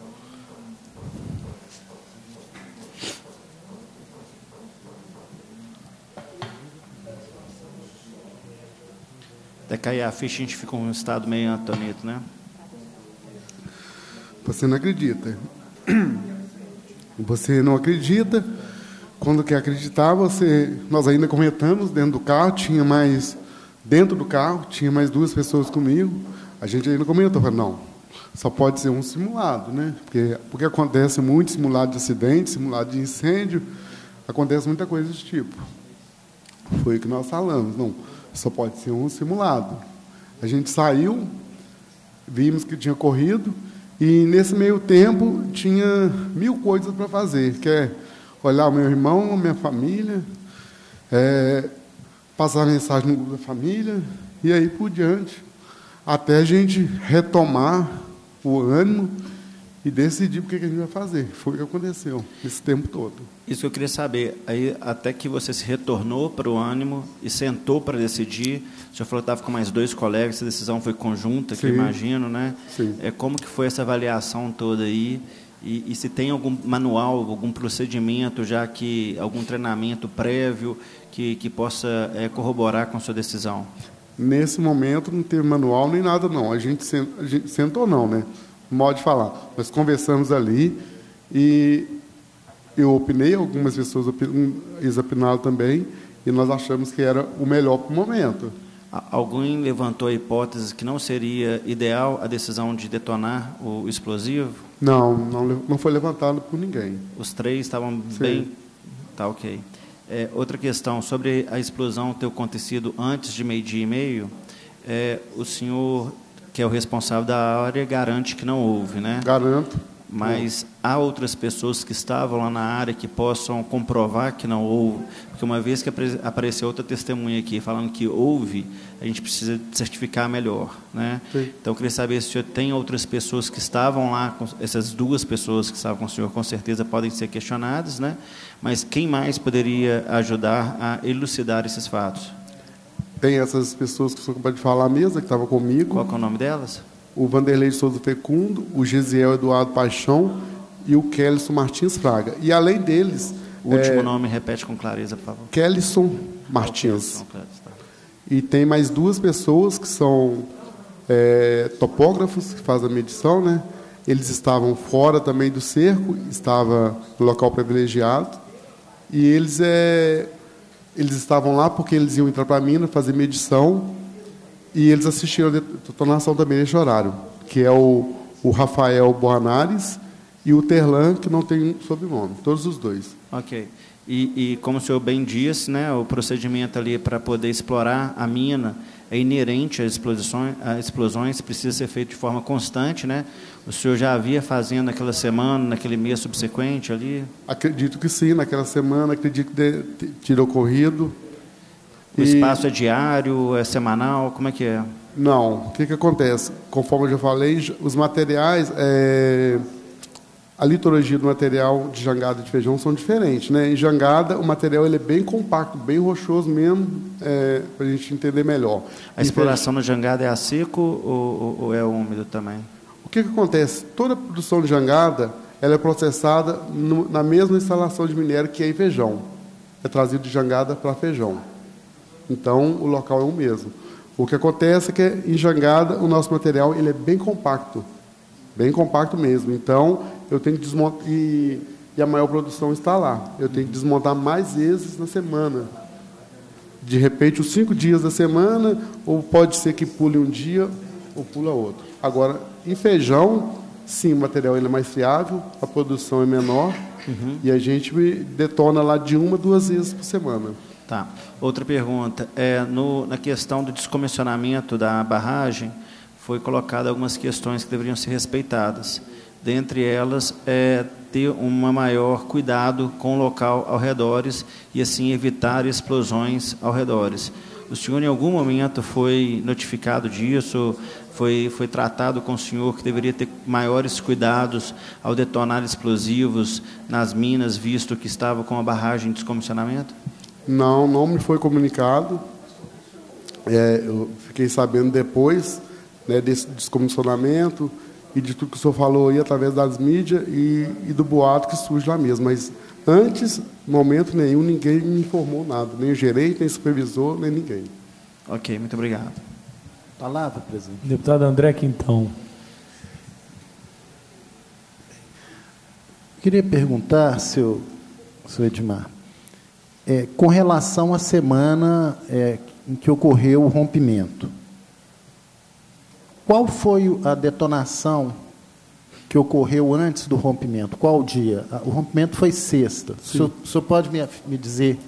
Até cair a ficha, a gente fica em um estado meio atônito, né?
Você não acredita. Você não acredita. Quando quer acreditar, nós ainda comentamos dentro do carro, dentro do carro, tinha mais 2 pessoas comigo. A gente ainda comentou, falou, não, só pode ser um simulado, né? Porque acontece muito simulado de acidente, simulado de incêndio, acontece muita coisa desse tipo. Foi o que nós falamos, não, só pode ser um simulado. A gente saiu, vimos que tinha corrido, e nesse meio tempo tinha 1000 coisas para fazer, que é olhar o meu irmão, a minha família, passar mensagem no grupo da família, e aí por diante, até a gente retomar o ânimo e decidir o que a gente vai fazer. Foi o que aconteceu esse tempo todo.
Isso que eu queria saber. Aí, até que você se retornou para o ânimo e sentou para decidir, o senhor falou que estava com mais 2 colegas, essa decisão foi conjunta, que eu imagino, né?
Sim.
Como que foi essa avaliação toda aí? E se tem algum manual, algum procedimento, já que algum treinamento prévio que possa corroborar com a sua decisão?
Nesse momento não teve manual nem nada, não. A gente sentou não, né? Modo de falar. Nós conversamos ali e eu opinei, algumas pessoas eles opinaram também, e nós achamos que era o melhor para o momento.
Alguém levantou a hipótese que não seria ideal a decisão de detonar o explosivo?
Não foi levantado por ninguém.
Os 3 estavam bem... Tá, ok. Outra questão, sobre a explosão ter acontecido antes de 12h30, o senhor, que é o responsável da área, garante que não houve, né?
Garanto.
Mas há outras pessoas que estavam lá na área que possam comprovar que não houve? Porque uma vez que apareceu outra testemunha aqui falando que houve, a gente precisa certificar melhor, né?
Sim.
Então, eu queria saber se o senhor tem outras pessoas que estavam lá, essas 2 pessoas que estavam com o senhor, com certeza podem ser questionadas, né? Mas quem mais poderia ajudar a elucidar esses fatos?
Tem essas pessoas que o senhor acabou de falar mesmo, que estavam comigo.
Qual que é o nome delas?
O Vanderlei de Souza Fecundo, o Gesiel Eduardo Paixão e o Kelson Martins Fraga. E, além deles,
O último nome, repete com clareza, por favor.
Kellyson Martins.
Tá.
E tem mais 2 pessoas que são topógrafos, que fazem a medição, né? Eles estavam fora também do cerco, estava no local privilegiado, e eles estavam lá porque eles iam entrar para a mina, fazer medição, e eles assistiram a detonação também nesse horário, que é o Rafael Boanares e o Terlan, que não tem sobrenome, todos os 2.
Ok. E como o senhor bem disse, né, o procedimento ali para poder explorar a mina é inerente às explosões, precisa ser feito de forma constante, né? O senhor já havia fazendo naquela semana, naquele mês subsequente ali?
Acredito que sim, naquela semana, acredito que teria ocorrido.
O espaço é diário, é semanal, como é que é?
Não, o que acontece? Conforme eu já falei, os materiais, a litologia do material de jangada de feijão são diferentes, né? Em jangada, o material ele é bem compacto, bem rochoso mesmo, para a gente entender melhor.
A exploração na jangada é a seco ou é úmido também?
O que acontece? Toda a produção de jangada ela é processada na mesma instalação de minério que é em feijão. É trazido de jangada para feijão. Então, o local é o mesmo. O que acontece é que em jangada o nosso material ele é bem compacto mesmo. Então, eu tenho que desmontar, e a maior produção está lá. Eu tenho que desmontar mais vezes na semana. De repente, os 5 dias da semana, ou pode ser que pule um dia ou pula outro. Agora, em feijão, sim, o material ele é mais fiável, a produção é menor, e a gente detona lá de 1 a 2 vezes por semana.
Tá. Outra pergunta. Na questão do descomissionamento da barragem, foi colocado algumas questões que deveriam ser respeitadas. Dentre elas, ter um maior cuidado com o local ao redores e, assim, evitar explosões ao redores. O senhor, em algum momento, foi notificado disso? Foi tratado com o senhor que deveria ter maiores cuidados ao detonar explosivos nas minas, visto que estava com a barragem de descomissionamento?
Não me foi comunicado. Eu fiquei sabendo depois, né, desse descomissionamento e de tudo que o senhor falou aí através das mídias e do boato que surge lá mesmo. Mas antes, momento nenhum, ninguém me informou nada, nem o gerente, nem o supervisor, nem ninguém.
Ok, muito obrigado.
Palavra, presidente.
Deputado André Quintão.
Queria perguntar, seu Edmar, com relação à semana em que ocorreu o rompimento. Qual foi a detonação que ocorreu antes do rompimento? Qual dia? O rompimento foi sexta. O senhor pode me dizer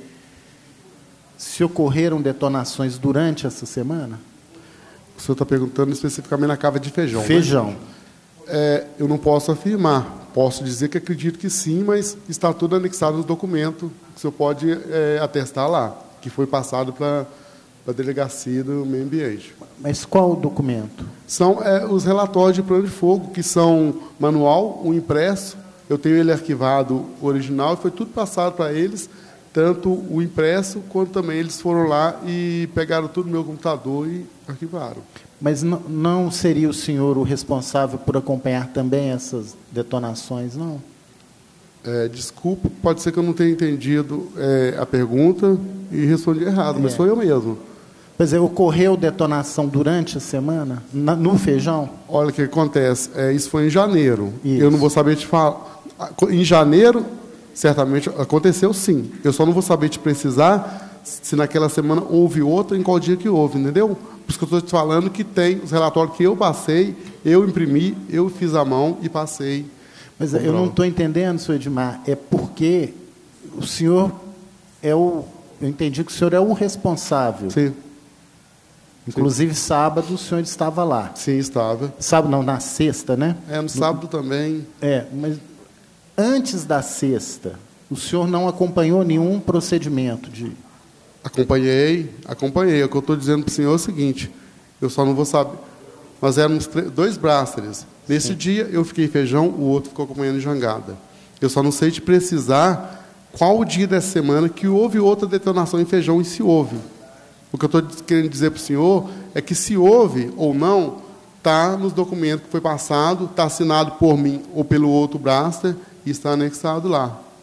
se ocorreram detonações durante essa semana?
O senhor está perguntando especificamente na cava de feijão.
Feijão.
Né? Eu não posso afirmar. Posso dizer que acredito que sim, mas está tudo anexado no documento que o senhor pode atestar lá, que foi passado para a Delegacia do Meio Ambiente.
Mas qual o documento?
São os relatórios de plano de fogo, que são manual, um impresso. Eu tenho ele arquivado original, e foi tudo passado para eles, tanto o impresso, quanto também eles foram lá e pegaram tudo no meu computador e arquivaram.
Mas não seria o senhor o responsável por acompanhar também essas detonações, não?
Desculpa, pode ser que eu não tenha entendido a pergunta e respondi errado, mas foi eu mesmo.
Pois é, ocorreu detonação durante a semana, no feijão?
Olha o que acontece, isso foi em janeiro.
Isso.
Eu não vou saber te falar. Em janeiro, certamente aconteceu sim. Eu só não vou saber te precisar se naquela semana houve outra, em qual dia que houve, entendeu? Por isso que eu estou te falando que tem os relatórios que eu passei, eu imprimi, eu fiz à mão e passei.
Mas eu não estou entendendo, senhor Edmar, é porque o senhor eu entendi que o senhor é o responsável.
Sim.
Inclusive, sábado, o senhor estava lá.
Sim, estava.
Sábado não, na sexta, né?
No sábado também.
Mas antes da sexta, o senhor não acompanhou nenhum procedimento de...
Acompanhei. O que eu estou dizendo para o senhor é o seguinte, eu só não vou saber. Nós éramos 2 braços. Nesse dia, eu fiquei em feijão, o outro ficou acompanhando em jangada. Eu só não sei te precisar qual o dia dessa semana que houve outra detonação em feijão e se houve. O que eu estou querendo dizer para o senhor é que se houve ou não, está nos documentos que foi passado, está assinado por mim ou pelo outro braço e está anexado lá.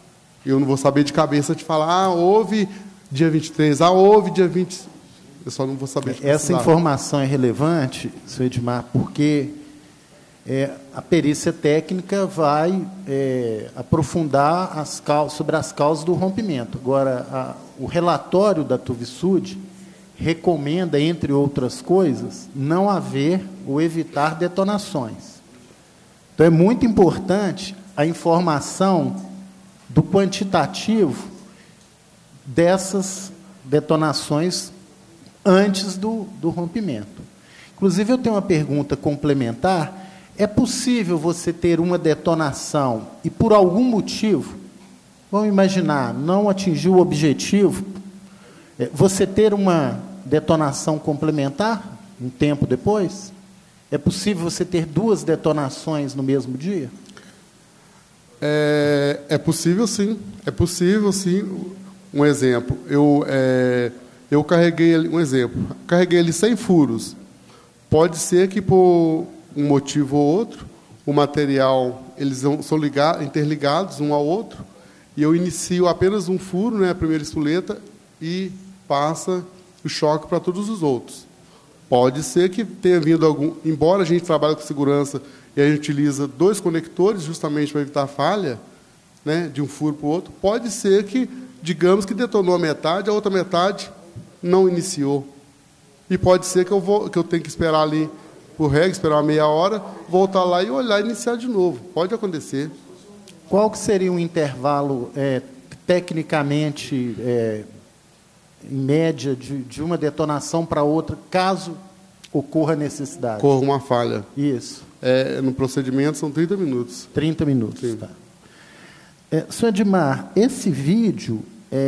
Eu não vou saber de cabeça te falar, houve dia 23, houve dia 20. Eu só não vou saber.
Essa informação é relevante, senhor Edmar, porque a perícia técnica vai aprofundar sobre as causas do rompimento. Agora, o relatório da Tuvisud recomenda, entre outras coisas, não haver ou evitar detonações. Então, é muito importante a informação do quantitativo dessas detonações antes do rompimento. Inclusive, eu tenho uma pergunta complementar. É possível você ter uma detonação e, por algum motivo, vamos imaginar, não atingiu o objetivo, você ter uma detonação complementar um tempo depois? É possível você ter 2 detonações no mesmo dia?
É possível, sim. É possível, sim. Um exemplo. Eu carreguei um exemplo. Carreguei ele 100 furos. Pode ser que, por um motivo ou outro, o material, eles são interligados um ao outro, e eu inicio apenas um furo, né, a primeira espoleta, e passa o choque para todos os outros. Pode ser que tenha vindo algum... Embora a gente trabalhe com segurança e a gente utiliza 2 conectores justamente para evitar falha, né, de um furo para o outro, pode ser que, digamos que detonou a metade, a outra metade não iniciou. E pode ser que eu tenha que esperar ali por regra, esperar uma meia hora, voltar lá e olhar e iniciar de novo. Pode acontecer.
Qual que seria um intervalo, tecnicamente, em média, de uma detonação para outra, caso ocorra necessidade?
Ocorra uma falha.
Isso.
No procedimento, são 30 minutos.
30 minutos,
sim.
Tá. Senhor Edmar, esse vídeo,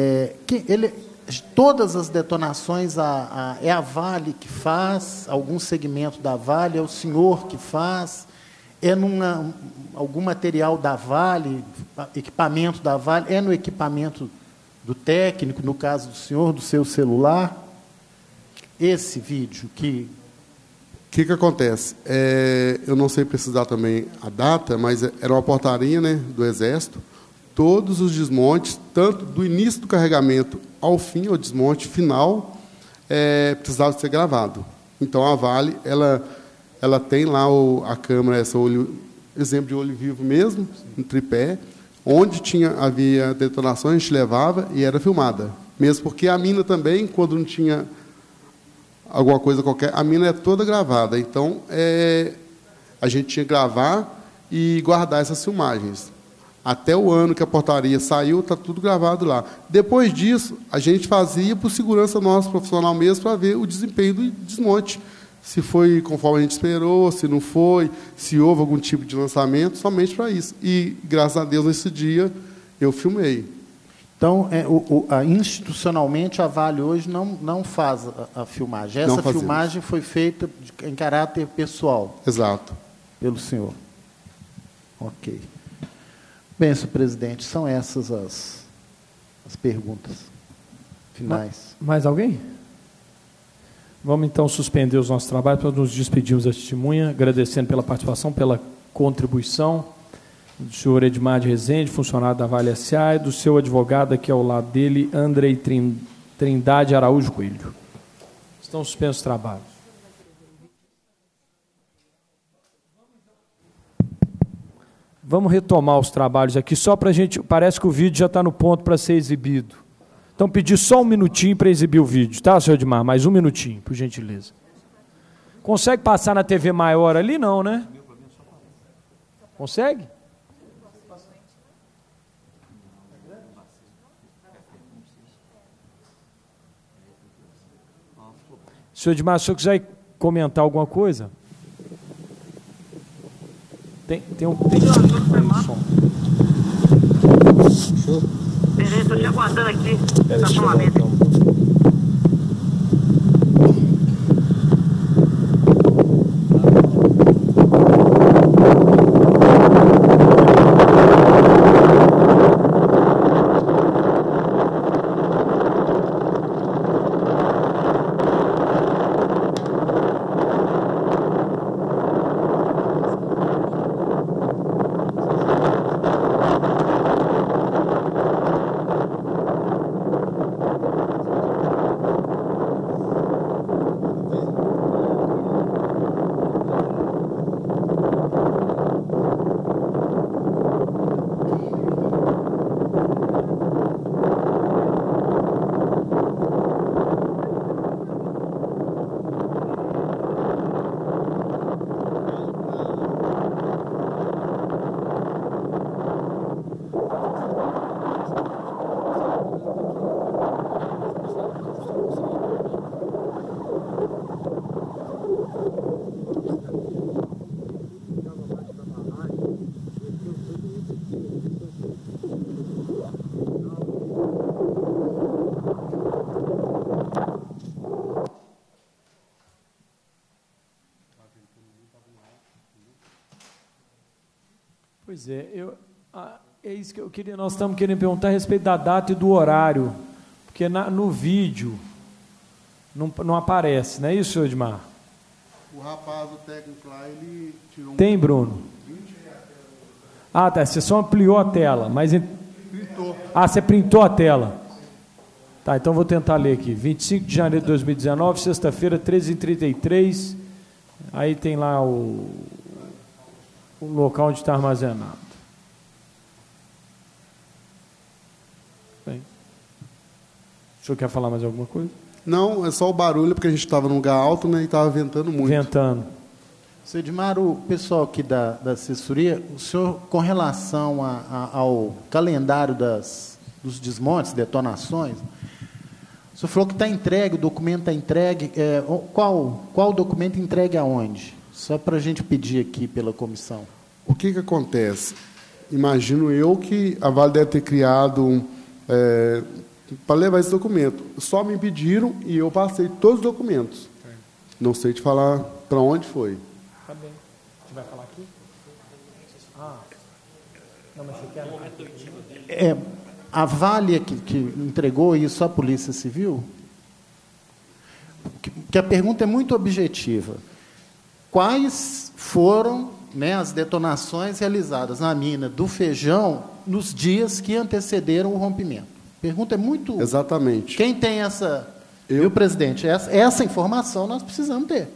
todas as detonações é a Vale que faz, algum segmento da Vale, é o senhor que faz, algum material da Vale, equipamento da Vale, é no equipamento do técnico, no caso do senhor, do seu celular? Esse vídeo que...
O que acontece? Eu não sei precisar também a data, mas era uma portaria, né, do Exército. Todos os desmontes, tanto do início do carregamento ao fim, ao desmonte final, precisava ser gravado. Então, a Vale, ela tem lá a câmera, exemplo de olho vivo mesmo, um tripé, onde havia detonações, a gente levava e era filmada. Mesmo porque a mina também, quando não tinha alguma coisa qualquer, a mina é toda gravada. Então, a gente tinha que gravar e guardar essas filmagens. Até o ano que a portaria saiu, está tudo gravado lá. Depois disso, a gente fazia por segurança nossa, profissional mesmo, para ver o desempenho do desmonte. Se foi conforme a gente esperou, se não foi, se houve algum tipo de lançamento, somente para isso. E, graças a Deus, nesse dia, eu filmei.
Então, institucionalmente, a Vale hoje não faz a filmagem. Essa filmagem foi feita em caráter pessoal.
Exato.
Pelo senhor. Ok. Bem, senhor presidente, são essas as perguntas finais.
Mais alguém? Vamos, então, suspender os nossos trabalhos para nos despedirmos da testemunha, agradecendo pela participação, pela contribuição do senhor Edmar de Rezende, funcionário da Vale S.A., e do seu advogado aqui ao lado dele, Andrei Trindade Araújo Coelho. Estão suspensos os trabalhos. Vamos retomar os trabalhos aqui, só para a gente... Parece que o vídeo já está no ponto para ser exibido. Então, pedir só um minutinho para exibir o vídeo, tá, senhor Edmar? Mais um minutinho, por gentileza. Consegue passar na TV maior ali? Não, né? Consegue? Senhor Edmar, se o senhor quiser comentar alguma coisa... Tem som.
Beleza, estou te aguardando aqui. Estacionamento.
Pois é, é isso que eu queria. Nós estamos querendo perguntar a respeito da data e do horário, porque no vídeo não aparece, não é isso, senhor Edmar?
O rapaz, o técnico lá, ele tirou
Tem, Bruno? Ah, tá, você só ampliou a tela, mas...
Printou.
Ah, você printou a tela. Tá, então vou tentar ler aqui. 25 de janeiro de 2019, sexta-feira, 13h33. Aí tem lá o local onde está armazenado. Bem. O senhor quer falar mais alguma coisa?
Não, é só o barulho, porque a gente estava num lugar alto, né, e estava ventando muito.
Ventando.
Senhor Edmar, o pessoal aqui da assessoria, o senhor, com relação ao calendário dos desmontes, detonações, o senhor falou que está entregue, o documento está entregue. Qual documento entregue aonde? Só para a gente pedir aqui pela comissão.
O que acontece? Imagino eu que a Vale deve ter criado para levar esse documento. Só me pediram e eu passei todos os documentos. Não sei te falar para onde foi.
Tá bem. Você vai falar aqui? Não, mas você quer...
A Vale que entregou isso à Polícia Civil? Que a pergunta é muito objetiva. Quais foram, né, as detonações realizadas na mina do Feijão nos dias que antecederam o rompimento? A pergunta é muito...
Exatamente.
Quem tem essa... Viu, presidente? Essa informação nós precisamos ter.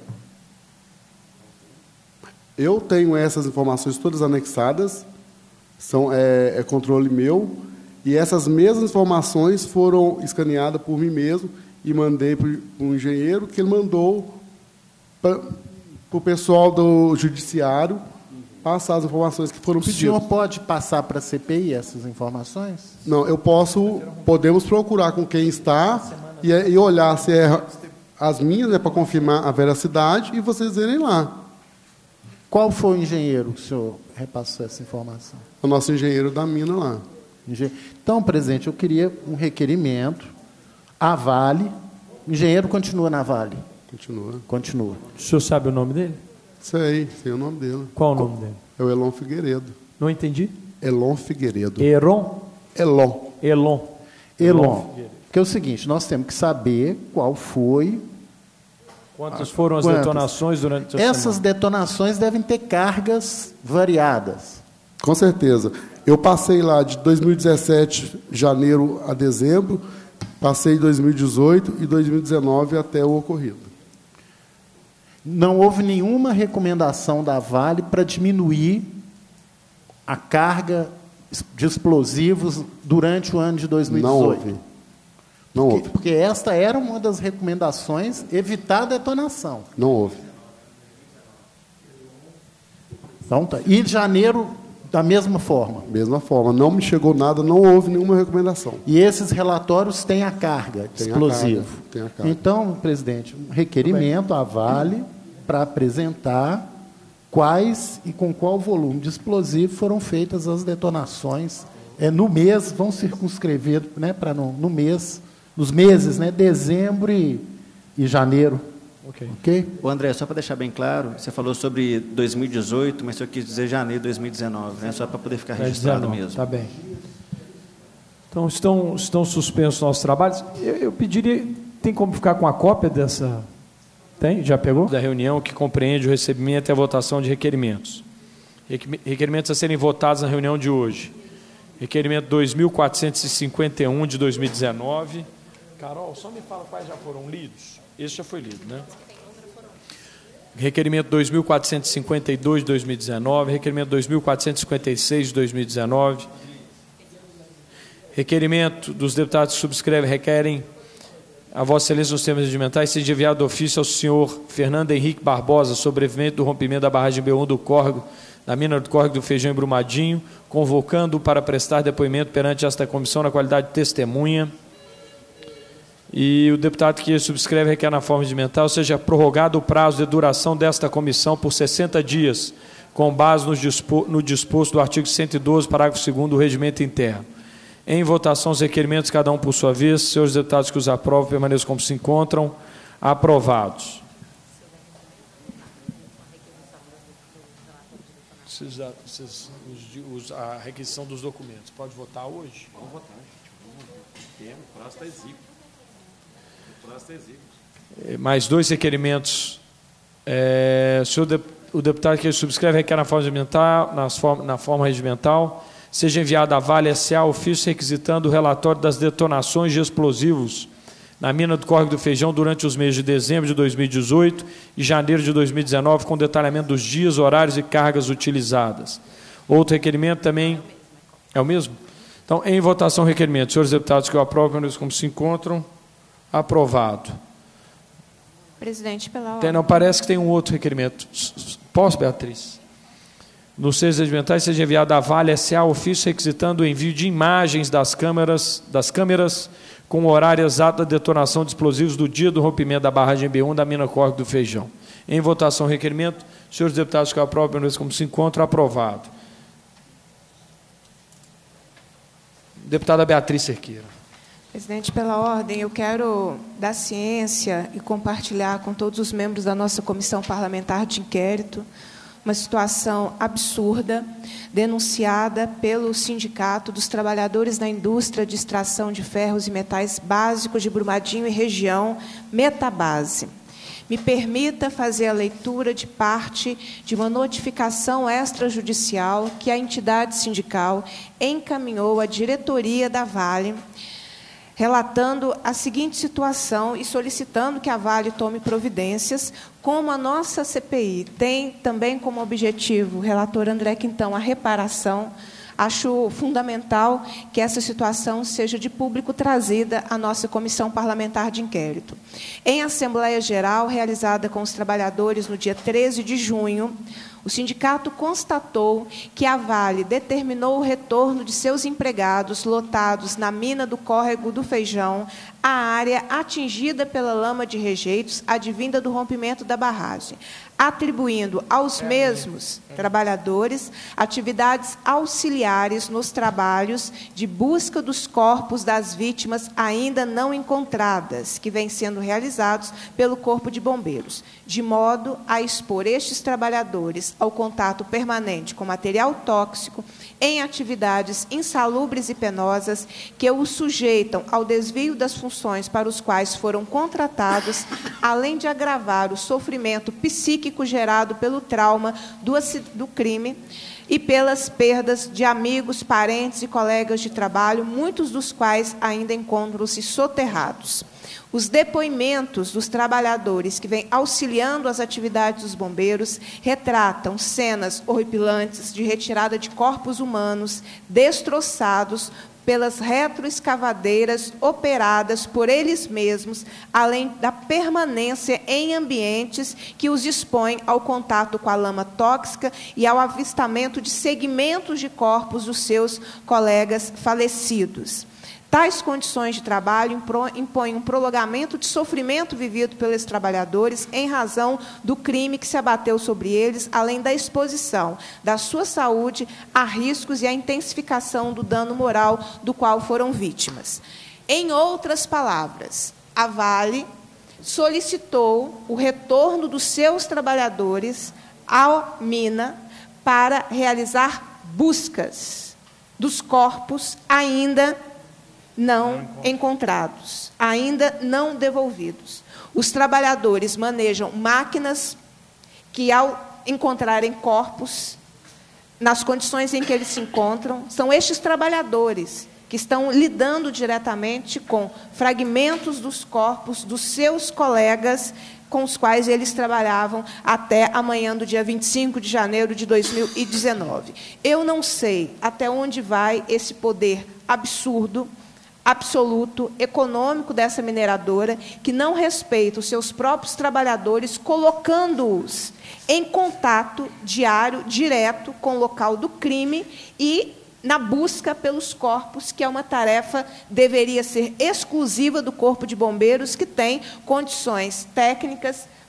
Eu tenho essas informações todas anexadas, é controle meu, e essas mesmas informações foram escaneadas por mim mesmo e mandei para o engenheiro, que ele mandou para o pessoal do judiciário passar as informações que foram pedidas.
O senhor pode passar para a CPI essas informações?
Não, podemos procurar com quem está e olhar se é as minhas, para confirmar a veracidade, e vocês verem lá.
Qual foi o engenheiro que o senhor repassou essa informação?
O nosso engenheiro da mina lá.
Então, presidente, eu queria um requerimento à Vale. O engenheiro continua na Vale? Continua.
O senhor sabe o nome dele?
Sei o nome dele.
Qual o nome dele?
É o Elon Figueiredo.
Não entendi?
Elon Figueiredo.
Elon.
Porque é o seguinte, nós temos que saber qual foi...
Quantas foram as detonações durante a semana?
Essas detonações devem ter cargas variadas.
Com certeza. Eu passei lá de 2017, janeiro a dezembro, passei 2018 e 2019 até o ocorrido.
Não houve nenhuma recomendação da Vale para diminuir a carga de explosivos durante o ano de 2018?
Não houve.
Porque esta era uma das recomendações, evitar a detonação.
Não houve.
Então, tá. E janeiro, da mesma forma?
Mesma forma. Não me chegou nada, não houve nenhuma recomendação.
E esses relatórios têm a carga de explosivo?
Tem a carga.
Então, presidente, um requerimento à Vale para apresentar quais e com qual volume de explosivo foram feitas as detonações. No mês, vão circunscrever, né, para no mês... Nos meses, né, dezembro e janeiro. Ok?
O André, só para deixar bem claro, você falou sobre 2018, mas eu quis dizer janeiro de 2019, né? Só para poder ficar registrado mesmo.
Está bem. Então, estão suspensos nossos trabalhos. Eu pediria, tem como ficar com a cópia dessa... Tem? Já pegou? Da reunião que compreende o recebimento e a votação de requerimentos. Requerimentos a serem votados na reunião de hoje. Requerimento 2.451 de 2019. Carol, só me fala quais já foram lidos. Esse já foi lido, né? Requerimento 2.452 de 2019. Requerimento 2.456 de 2019. Requerimento dos deputados que subscrevem requerem a Vossa Excelência nos termos regimentais seja enviado ofício ao senhor Fernando Henrique Barbosa, sobrevivente do rompimento da barragem B1 do Córrego, da mina do Córrego do Feijão em Brumadinho, convocando-o para prestar depoimento perante esta comissão na qualidade de testemunha. E o deputado que subscreve requer na forma regimental seja prorrogado o prazo de duração desta comissão por 60 dias, com base no disposto do artigo 112, parágrafo 2º do Regimento Interno. Em votação, os requerimentos, cada um por sua vez. Senhores deputados que os aprovam, permaneçam como se encontram. Aprovados. A requisição dos documentos. Pode votar hoje?
Vamos votar, gente. O prazo está exíguo. O prazo está exíguo.
Mais 2 requerimentos. O deputado que subscreve requer na forma regimental, seja enviado à Vale S.A. ofício requisitando o relatório das detonações de explosivos na mina do Córrego do Feijão durante os meses de dezembro de 2018 e janeiro de 2019, com detalhamento dos dias, horários e cargas utilizadas. Outro requerimento também é o mesmo? Então, em votação, requerimento. Senhores deputados que eu aprovo, como se encontram, aprovado.
Presidente, pela ordem.
Não, parece que tem um outro requerimento. Posso, Beatriz? Nos seus regimentais, seja enviado à Vale S.A. ofício requisitando o envio de imagens das câmeras com o horário exato da detonação de explosivos do dia do rompimento da barragem B1 da mina Córrego do Feijão. Em votação, requerimento. Senhores deputados que eu aprovo, como se encontra, aprovado. Deputada Beatriz Cerqueira.
Presidente, pela ordem, eu quero dar ciência e compartilhar com todos os membros da nossa comissão parlamentar de inquérito uma situação absurda denunciada pelo Sindicato dos Trabalhadores da Indústria de Extração de Ferros e Metais Básicos de Brumadinho e região, Metabase. Me permita fazer a leitura de parte de uma notificação extrajudicial que a entidade sindical encaminhou à diretoria da Vale, relatando a seguinte situação e solicitando que a Vale tome providências, como a nossa CPI tem também como objetivo, o relator André Quintão, a reparação. Acho fundamental que essa situação seja de público trazida à nossa comissão parlamentar de inquérito. Em Assembleia Geral, realizada com os trabalhadores no dia 13 de junho, o sindicato constatou que a Vale determinou o retorno de seus empregados lotados na mina do Córrego do Feijão à área atingida pela lama de rejeitos advinda do rompimento da barragem, atribuindo aos mesmos trabalhadores atividades auxiliares nos trabalhos de busca dos corpos das vítimas ainda não encontradas, que vêm sendo realizados pelo Corpo de Bombeiros, de modo a expor estes trabalhadores ao contato permanente com material tóxico em atividades insalubres e penosas que os sujeitam ao desvio das funções para os quais foram contratados, além de agravar o sofrimento psíquico gerado pelo trauma do crime e pelas perdas de amigos, parentes e colegas de trabalho, muitos dos quais ainda encontram-se soterrados. Os depoimentos dos trabalhadores que vêm auxiliando as atividades dos bombeiros retratam cenas horripilantes de retirada de corpos humanos destroçados pelas retroescavadeiras operadas por eles mesmos, além da permanência em ambientes que os expõem ao contato com a lama tóxica e ao avistamento de segmentos de corpos dos seus colegas falecidos. Tais condições de trabalho impõem um prolongamento de sofrimento vivido pelos trabalhadores em razão do crime que se abateu sobre eles, além da exposição da sua saúde a riscos e a intensificação do dano moral do qual foram vítimas. Em outras palavras, a Vale solicitou o retorno dos seus trabalhadores à mina para realizar buscas dos corpos ainda não encontrados, ainda não devolvidos. Os trabalhadores manejam máquinas que, ao encontrarem corpos, nas condições em que eles se encontram, são estes trabalhadores que estão lidando diretamente com fragmentos dos corpos dos seus colegas com os quais eles trabalhavam até amanhã do dia 25 de janeiro de 2019. Eu não sei até onde vai esse poder absurdo, absoluto, econômico dessa mineradora, que não respeita os seus próprios trabalhadores, colocando-os em contato diário, direto, com o local do crime e na busca pelos corpos, que é uma tarefa deveria ser exclusiva do Corpo de Bombeiros, que tem condições técnicas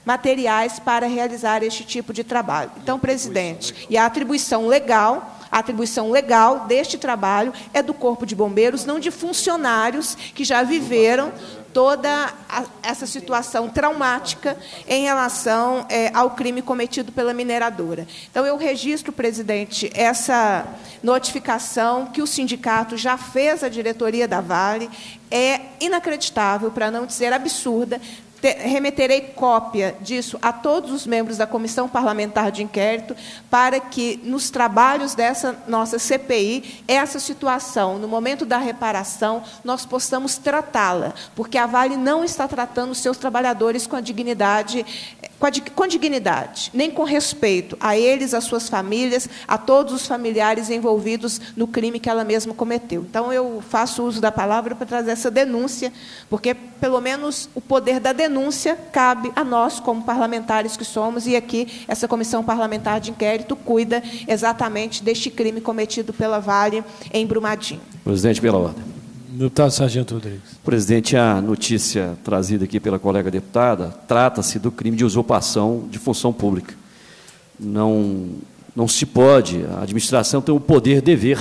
materiais para realizar este tipo de trabalho. Então, presidente, e a atribuição legal deste trabalho é do Corpo de Bombeiros, não de funcionários que já viveram toda essa situação traumática em relação ao crime cometido pela mineradora. Então, eu registro, presidente, essa notificação que o sindicato já fez à diretoria da Vale. É inacreditável, para não dizer absurda. Remeterei cópia disso a todos os membros da Comissão Parlamentar de Inquérito, para que, nos trabalhos dessa nossa CPI, essa situação, no momento da reparação, nós possamos tratá-la, porque a Vale não está tratando os seus trabalhadores com dignidade, nem com respeito a eles, às suas famílias, a todos os familiares envolvidos no crime que ela mesma cometeu. Então, eu faço uso da palavra para trazer essa denúncia, porque, pelo menos, o poder da denúncia cabe a nós, como parlamentares que somos, e aqui essa Comissão Parlamentar de Inquérito cuida exatamente deste crime cometido pela Vale em Brumadinho.
Presidente, pela ordem.
Deputado Sargento Rodrigues.
Presidente, a notícia trazida aqui pela colega deputada trata-se do crime de usurpação de função pública. Não se pode, a administração tem o poder-dever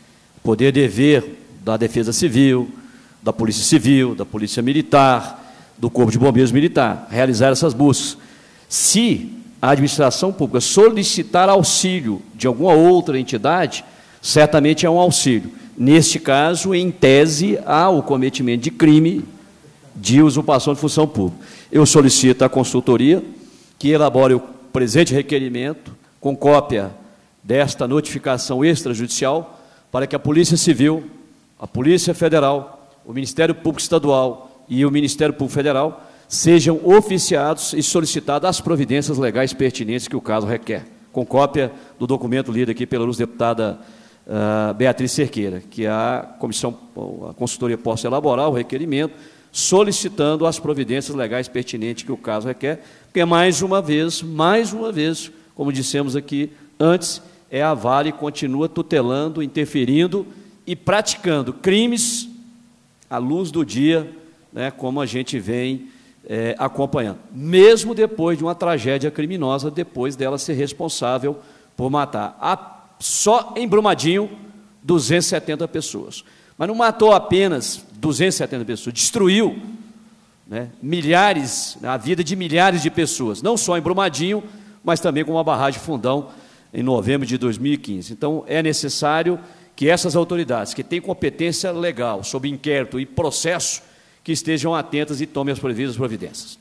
da Defesa Civil, da Polícia Civil, da Polícia Militar, do Corpo de Bombeiros Militar, realizar essas buscas. Se a administração pública solicitar auxílio de alguma outra entidade, certamente é um auxílio. Neste caso, em tese, há o cometimento de crime de usurpação de função pública. Eu solicito à consultoria que elabore o presente requerimento com cópia desta notificação extrajudicial para que a Polícia Civil, a Polícia Federal, o Ministério Público Estadual e o Ministério Público Federal sejam oficiados e solicitadas as providências legais pertinentes que o caso requer, com cópia do documento lido aqui pela deputada Beatriz Cerqueira, que a consultoria possa elaborar o requerimento, solicitando as providências legais pertinentes que o caso requer, porque, mais uma vez, como dissemos aqui antes, a Vale continua tutelando, interferindo e praticando crimes à luz do dia, né, como a gente vem acompanhando, mesmo depois de uma tragédia criminosa, depois dela ser responsável por matar, só em Brumadinho, 270 pessoas. Mas não matou apenas 270 pessoas, destruiu, né, a vida de milhares de pessoas, não só em Brumadinho, mas também com uma barragem Fundão, em novembro de 2015. Então, é necessário que essas autoridades, que têm competência legal sobre inquérito e processo, que estejam atentas e tomem as devidas providências.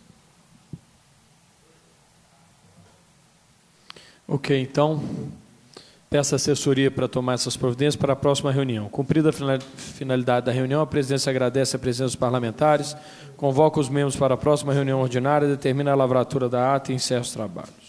Ok, então, peço a assessoria para tomar essas providências para a próxima reunião. Cumprida a finalidade da reunião, a presidência agradece a presença dos parlamentares, convoca os membros para a próxima reunião ordinária, determina a lavratura da ata e encerra os trabalhos.